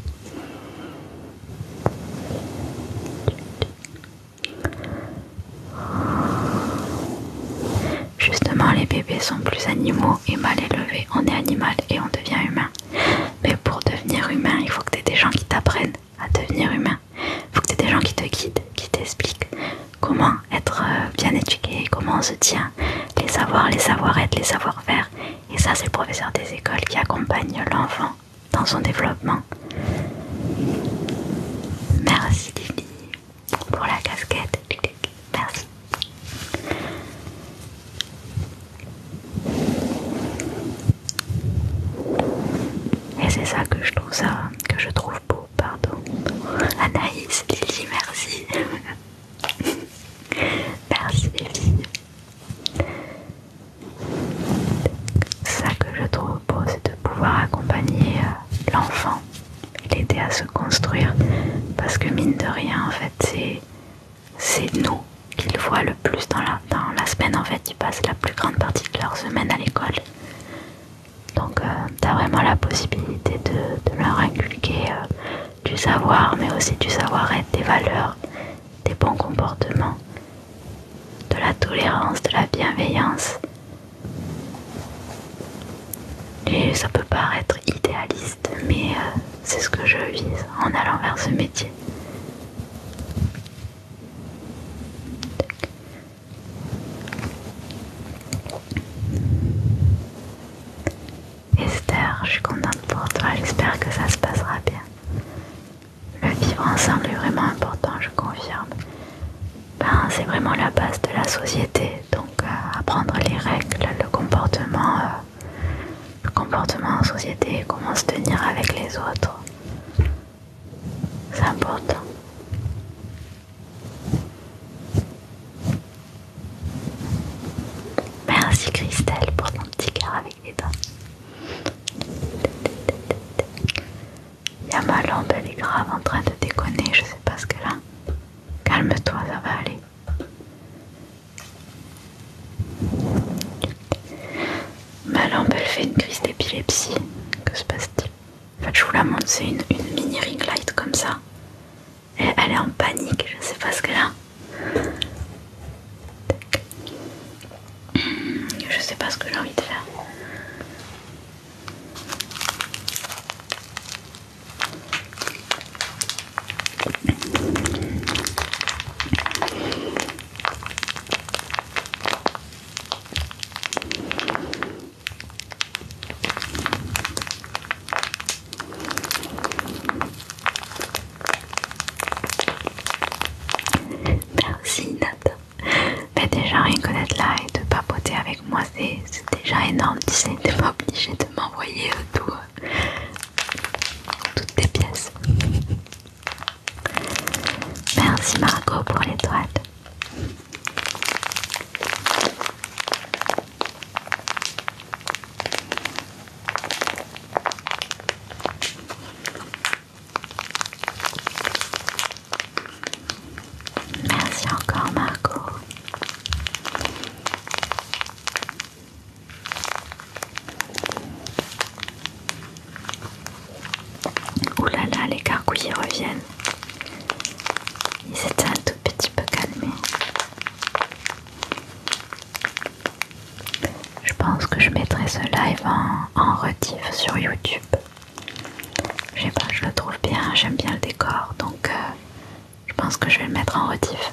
Justement, les bébés sont plus animaux et mal élevés. On est animal et on devient humain. Mais pour devenir humain, il faut que tu aies des gens qui t'apprennent à devenir humain. Il faut que tu aies des gens qui te guident, qui t'expliquent comment être bien éduqué, comment on se tient, les savoirs, les savoir-être, les savoir-faire. Et ça, c'est le professeur des écoles qui accompagne l'enfant dans son développement. Merci Lily pour la casquette. Merci. Et c'est ça que je trouve ça, que je trouve beau, pardon. Anaïs, Lily, merci. Merci les filles. savoir, mais aussi du savoir-être, des valeurs, des bons comportements, de la tolérance, de la bienveillance. Et ça peut paraître idéaliste, mais euh, c'est ce que je vise en allant vers ce métier. Esther, je suis contente pour toi, j'espère que ça se passera bien. Le vivre ensemble est vraiment important, je confirme. Ben, c'est vraiment la base de la société, donc euh, apprendre les règles, le comportement, euh, le comportement en société, comment se tenir avec les autres, c'est important. Merci Christelle pour ton petit cœur avec les dents. Il y a ma lampe, elle est grave en train de déconner, je sais pas ce qu'elle a. Calme-toi, ça va aller. Ma lampe, elle fait une crise d'épilepsie. Que se passe-t-il? En fait, je vous la montre, c'est une, une mini ring light comme ça. Et elle est en panique, je sais pas ce qu'elle a. Je sais pas ce que j'ai envie de faire. Merci Nata. Mais déjà rien que d'être là et de papoter avec moi, c'est déjà énorme. Tu sais, t'es pas obligé de m'envoyer euh, tout, euh, toutes tes pièces. Merci Margot pour l'étoile. Merci encore Margot. Ouh là là, les gargouilles reviennent. Ils étaient un tout petit peu calmés. Je pense que je mettrai ce live en, en rediff sur YouTube. Je sais pas, je le trouve bien, j'aime bien le décor, donc euh, je pense que je vais le mettre en rediff.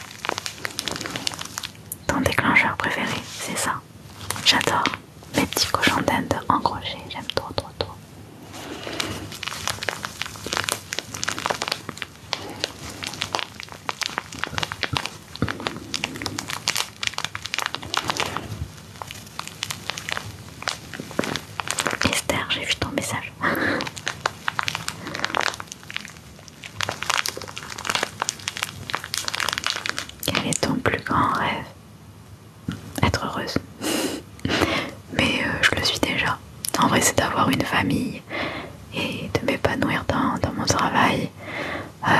Ton déclencheur préféré, c'est ça. J'adore mes petits cochons d'Inde en crochet, j'aime trop trop trop. Esther, j'ai vu ton message. Quel est ton plus grand rêve? Être heureuse. Mais euh, je le suis déjà. En vrai, c'est d'avoir une famille et de m'épanouir dans, dans mon travail. Euh,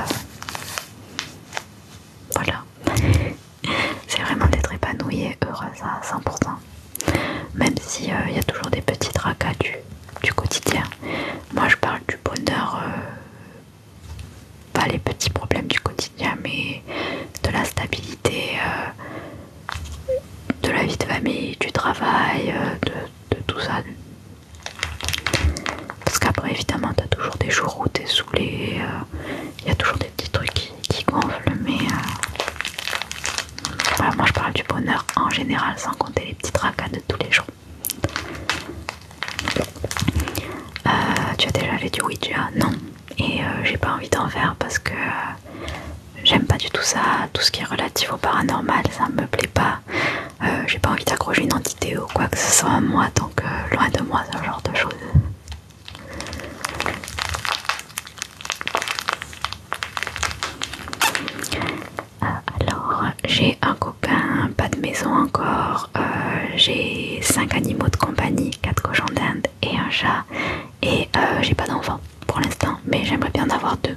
voilà. C'est vraiment d'être épanouie et heureuse à cent pour cent. Même s'il euh, y a toujours des petits tracas du, du quotidien. Moi, je parle du bonheur, euh, pas les petits problèmes du quotidien, mais de la stabilité, euh, de la vie de famille, du travail, euh, de, de tout ça. Parce qu'après, évidemment, t'as toujours des jours où t'es saoulé, il euh, y a toujours des petits trucs qui, qui gonflent, mais euh, voilà, moi je parle du bonheur en général, sans compter les petits tracas de tous les jours. Euh, tu as déjà fait du Ouija? Non. Et euh, j'ai pas envie d'en faire parce que euh, j'aime pas du tout ça, tout ce qui est relatif au paranormal, ça me plaît pas. Euh, j'ai pas envie d'accrocher une entité ou quoi que ce soit à moi, donc euh, loin de moi ce genre de choses. Alors, j'ai un copain, pas de maison encore, euh, j'ai cinq animaux de compagnie, quatre cochons d'Inde et un chat, et euh, j'ai pas d'enfant pour l'instant, mais j'aimerais bien en avoir deux.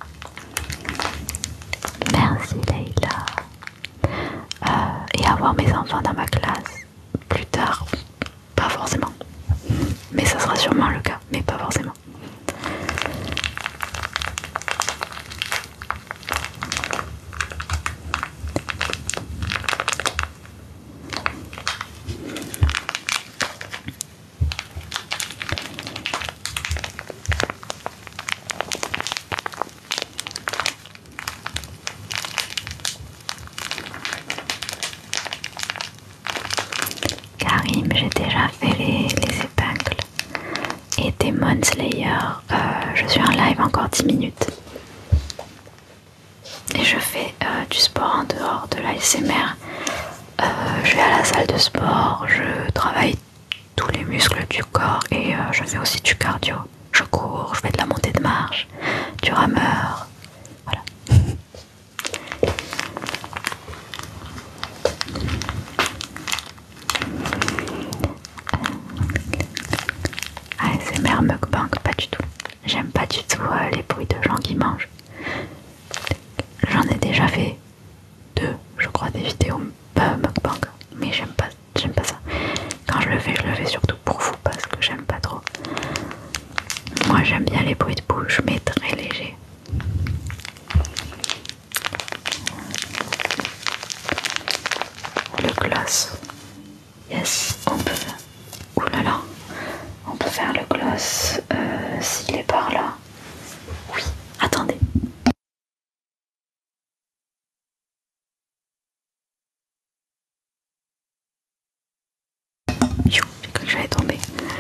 Merci Leïla. Euh, et avoir mes enfants dans ma classe plus tard, pas forcément, mais ça sera sûrement le cas, mais pas forcément. encore dix minutes. Et je fais euh, du sport en dehors de l'A S M R. Euh, je vais à la salle de sport, je travaille tous les muscles du corps et euh, je fais aussi du cardio. Je cours, je fais de la montée de marche, du rameur, voilà. A S M R mukbang, pas du tout. J'aime pas du tout euh, les bruits de gens qui mangent. J'en ai déjà fait deux, je crois, des vidéos euh, mukbang, mais j'aime pas, j'aime pas ça. Quand je le fais, je le fais surtout pour vous parce que j'aime pas trop. Moi j'aime bien les bruits de bouche mais très légers. Le gloss. Yes, on peut faire. Ouh là là. On peut faire le gloss euh, s'il est par là. Oui, attendez. J'ai cru que j'allais tomber.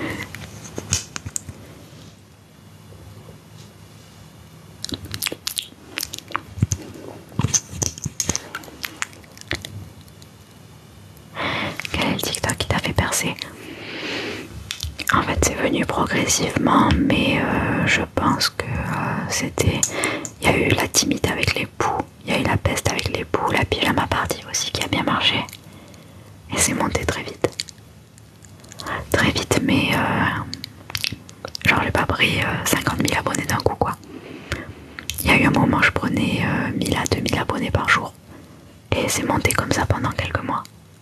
Quel est le TikTok qui t'a fait percer? En fait c'est venu progressivement mais euh, je pense que euh, c'était... Il y a eu la timide avec les poux, il y a eu la peste avec les poux, la pyjama party aussi qui a bien marché. Et c'est monté très vite. Très vite mais euh, genre j'ai pas pris euh, cinquante mille abonnés d'un coup quoi. Il y a eu un moment où je prenais euh, mille à deux mille abonnés par jour. Et c'est monté comme ça pendant quelques mois.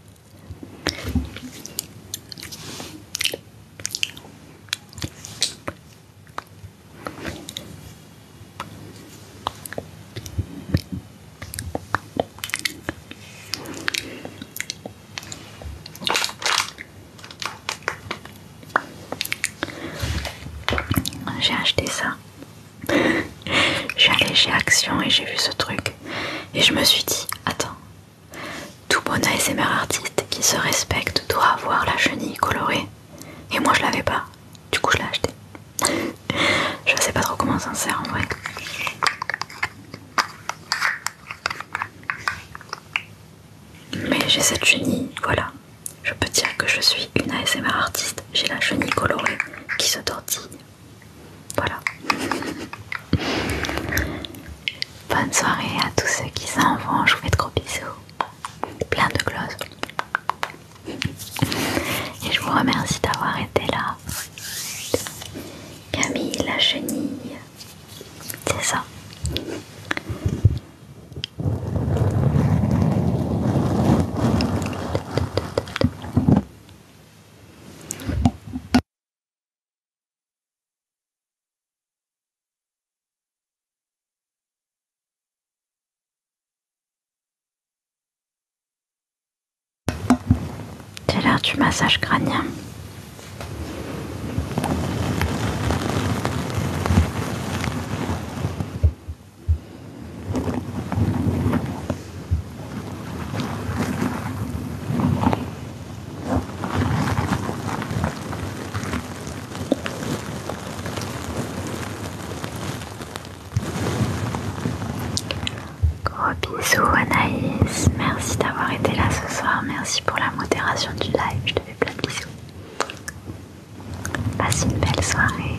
J'ai acheté ça. Je suis allée chez Action et j'ai vu ce truc. Et je me suis dit, attends, tout bon A S M R artiste qui se respecte doit avoir la chenille colorée. Et moi je l'avais pas. Du coup je l'ai acheté. Je sais pas trop comment s'en sert en vrai. Mais j'ai cette chenille, voilà. Je peux dire que je suis une A S M R artiste. J'ai la chenille colorée qui se tortille. Voilà. Bonne soirée à tous ceux qui s'en vont. Je vous fais de gros bisous. Plein de gloss. Et je vous remercie d'avoir été là. Camille la chenille. C'est ça. C'est l'heure du massage crânien. Gros bisous Anaïs, merci d'avoir été là ce soir, merci pour la modération du live, je te fais plein de bisous. Passe une belle soirée.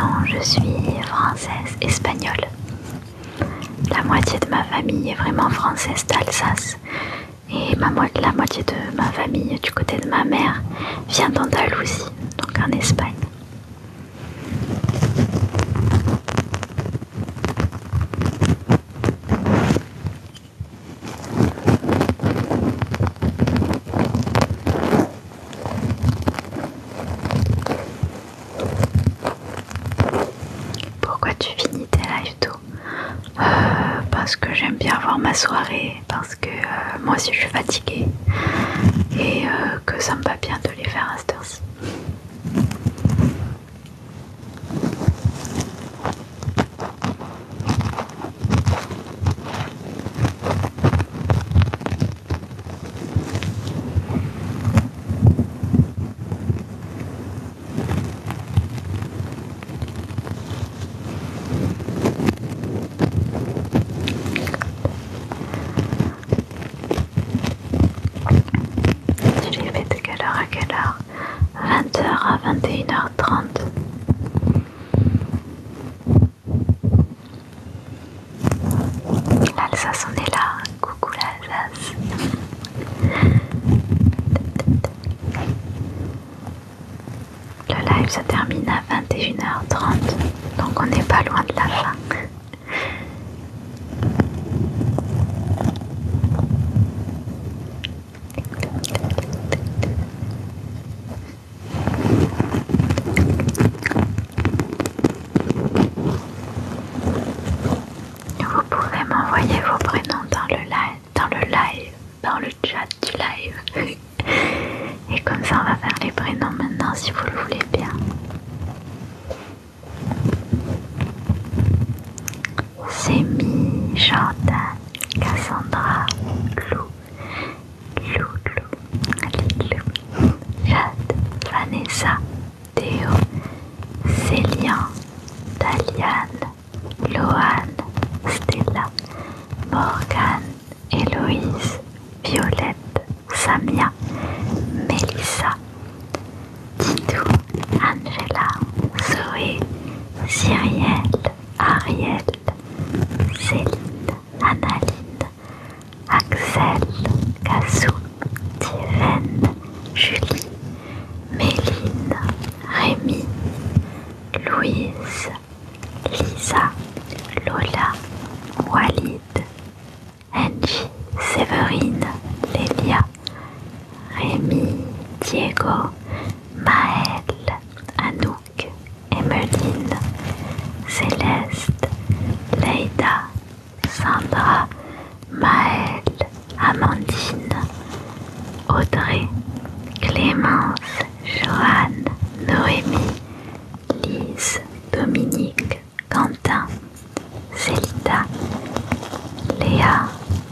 non, je suis française, espagnole. La moitié de ma famille est vraiment française d'Alsace. Et ma mo la moitié de ma famille du côté de ma mère vient d'Andalousie, donc en Espagne. Pourquoi tu finis tes lives tôt? euh, Parce que j'aime bien avoir ma soirée, parce que euh, moi aussi je suis fatiguée et euh, que ça me va bien de les faire à cette heure-ci. vingt heures à vingt et une heures trente. L'Alsace, on est là. Coucou l'Alsace. Le live se termine à vingt et une heures trente, donc on n'est pas loin de la fin. Vous pouvez m'envoyer vos prénoms dans le live, dans le live, dans le chat du live. Et comme ça on va faire les prénoms maintenant si vous le voulez bien. Sémi, Jordan, Cassandra, Lou, Lou, Lou, Lilou, Jade, Vanessa, Théo, Célian, Daliane, Loane, Stella, Morgane, Héloïse, Violette, Samia, Mélissa, Tidou, Angela, Zoé, Cyrielle, Ariel, Céline, Analine, Axel, Cassou, Tivenne, Julie, Méline, Rémi, Louise, Lisa, Lola, Walid, Angie, Séverine, Lélia, Rémi, Diego, Maëlle, Anouk, Emeline, Céleste, Leïda, Sandra, Maëlle, Amandine, Audrey, Clémence, Joanne, Noémie, Lise, Dominique, Quentin, Célida, Léa,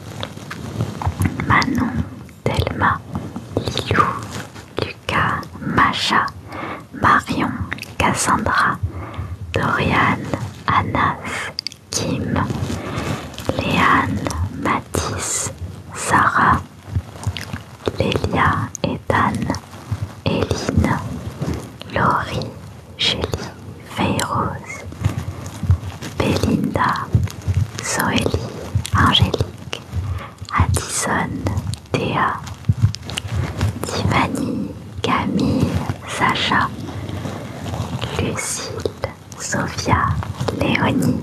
Manon, Thelma, Lilou, Lucas, Macha, Marion, Cassandra, Dorian, Anas, Kim, Léane, Mathis, Sarah, Lélia, Ethan, Eline, Laurie, Julie, Féyrose, Belinda, Zoélie, Angélique, Addison, Théa, Tiffany, Camille, Sacha, Lucille, Sophia, Léonie,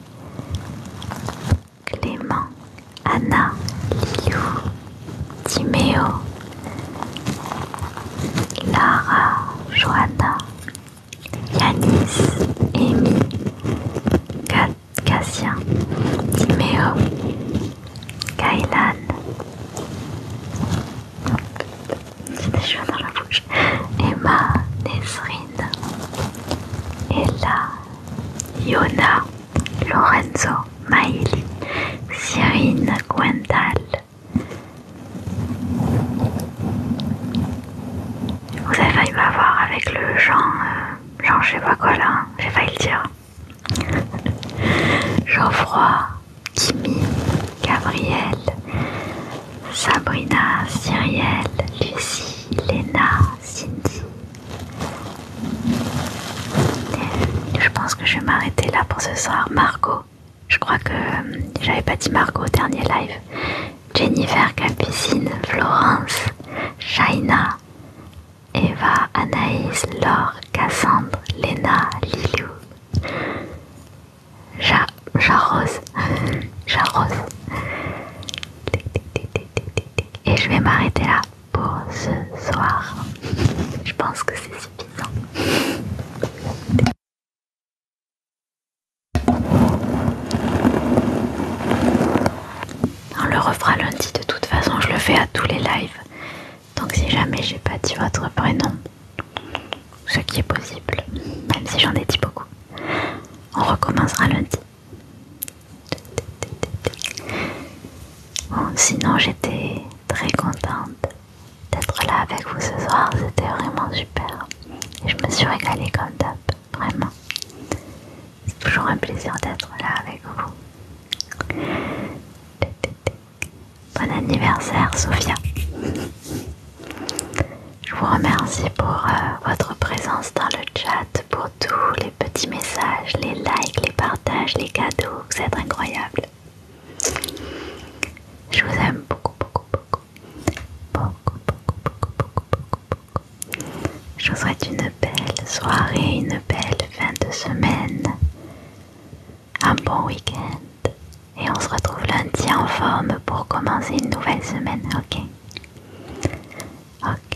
Clément, Anna, Lilou, Timéo, Lara, Joanna, Yanis, Amy, Cassien, Timéo, Kailan, j'ai des cheveux dans la bouche, Emma, Nesrine, Ella, Yona, Lorenzo, Maïli, Cyrine, Gwendal. Vous avez failli m'avoir avec le Jean, euh, Jean je sais pas quoi là, j'ai failli le dire. Geoffroy, Kimi, Gabriel, Sabrina, Cyrielle, Lucie, Léna, Cindy. Je pense pense que je vais m'arrêter là pour ce soir. Margot, je crois que euh, j'avais pas dit Margot au dernier live. Jennifer, Capucine, Florence, Shaina, Eva, Anaïs, Laure, Cassandre, Léna, Lilou, Ja, Jarose, Jarose. Et je vais m'arrêter là pour ce soir. Je pense que c'est suffisant. On le refera lundi, de toute façon je le fais à tous les lives. Donc si jamais j'ai pas dit votre prénom, ce qui est possible, même si j'en ai dit beaucoup, on recommencera lundi. Bon, sinon j'étais très contente d'être là avec vous ce soir, c'était vraiment super. Et je me suis régalée comme d'hab, vraiment. C'est toujours un plaisir d'être là avec vous. Bon anniversaire Sophia. Je vous remercie pour euh, votre présence dans le chat, pour tous les petits messages, les likes, les partages, les cadeaux, vous êtes incroyables. Je vous aime beaucoup, beaucoup, beaucoup. Beaucoup, beaucoup, beaucoup, beaucoup, beaucoup, beaucoup. Je vous souhaite une belle soirée, une belle fin de semaine, un bon week-end. Et on se retrouve lundi en forme pour commencer une nouvelle semaine, ok? Ok.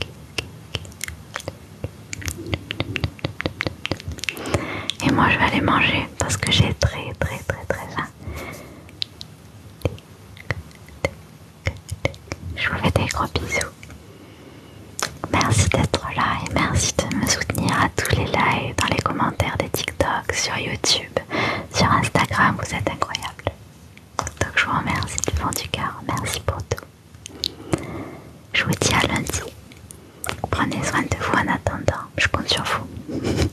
Et moi je vais aller manger parce que j'ai très très très très faim. Je vous fais des gros bisous. Merci d'être là et merci de me soutenir à tous les lives, dans les commentaires des TikTok, sur YouTube, sur Instagram, vous êtes incroyables. Donc je vous remercie du fond du cœur, merci pour tout. Je vous dis à lundi. Prenez soin de vous en attendant, je compte sur vous.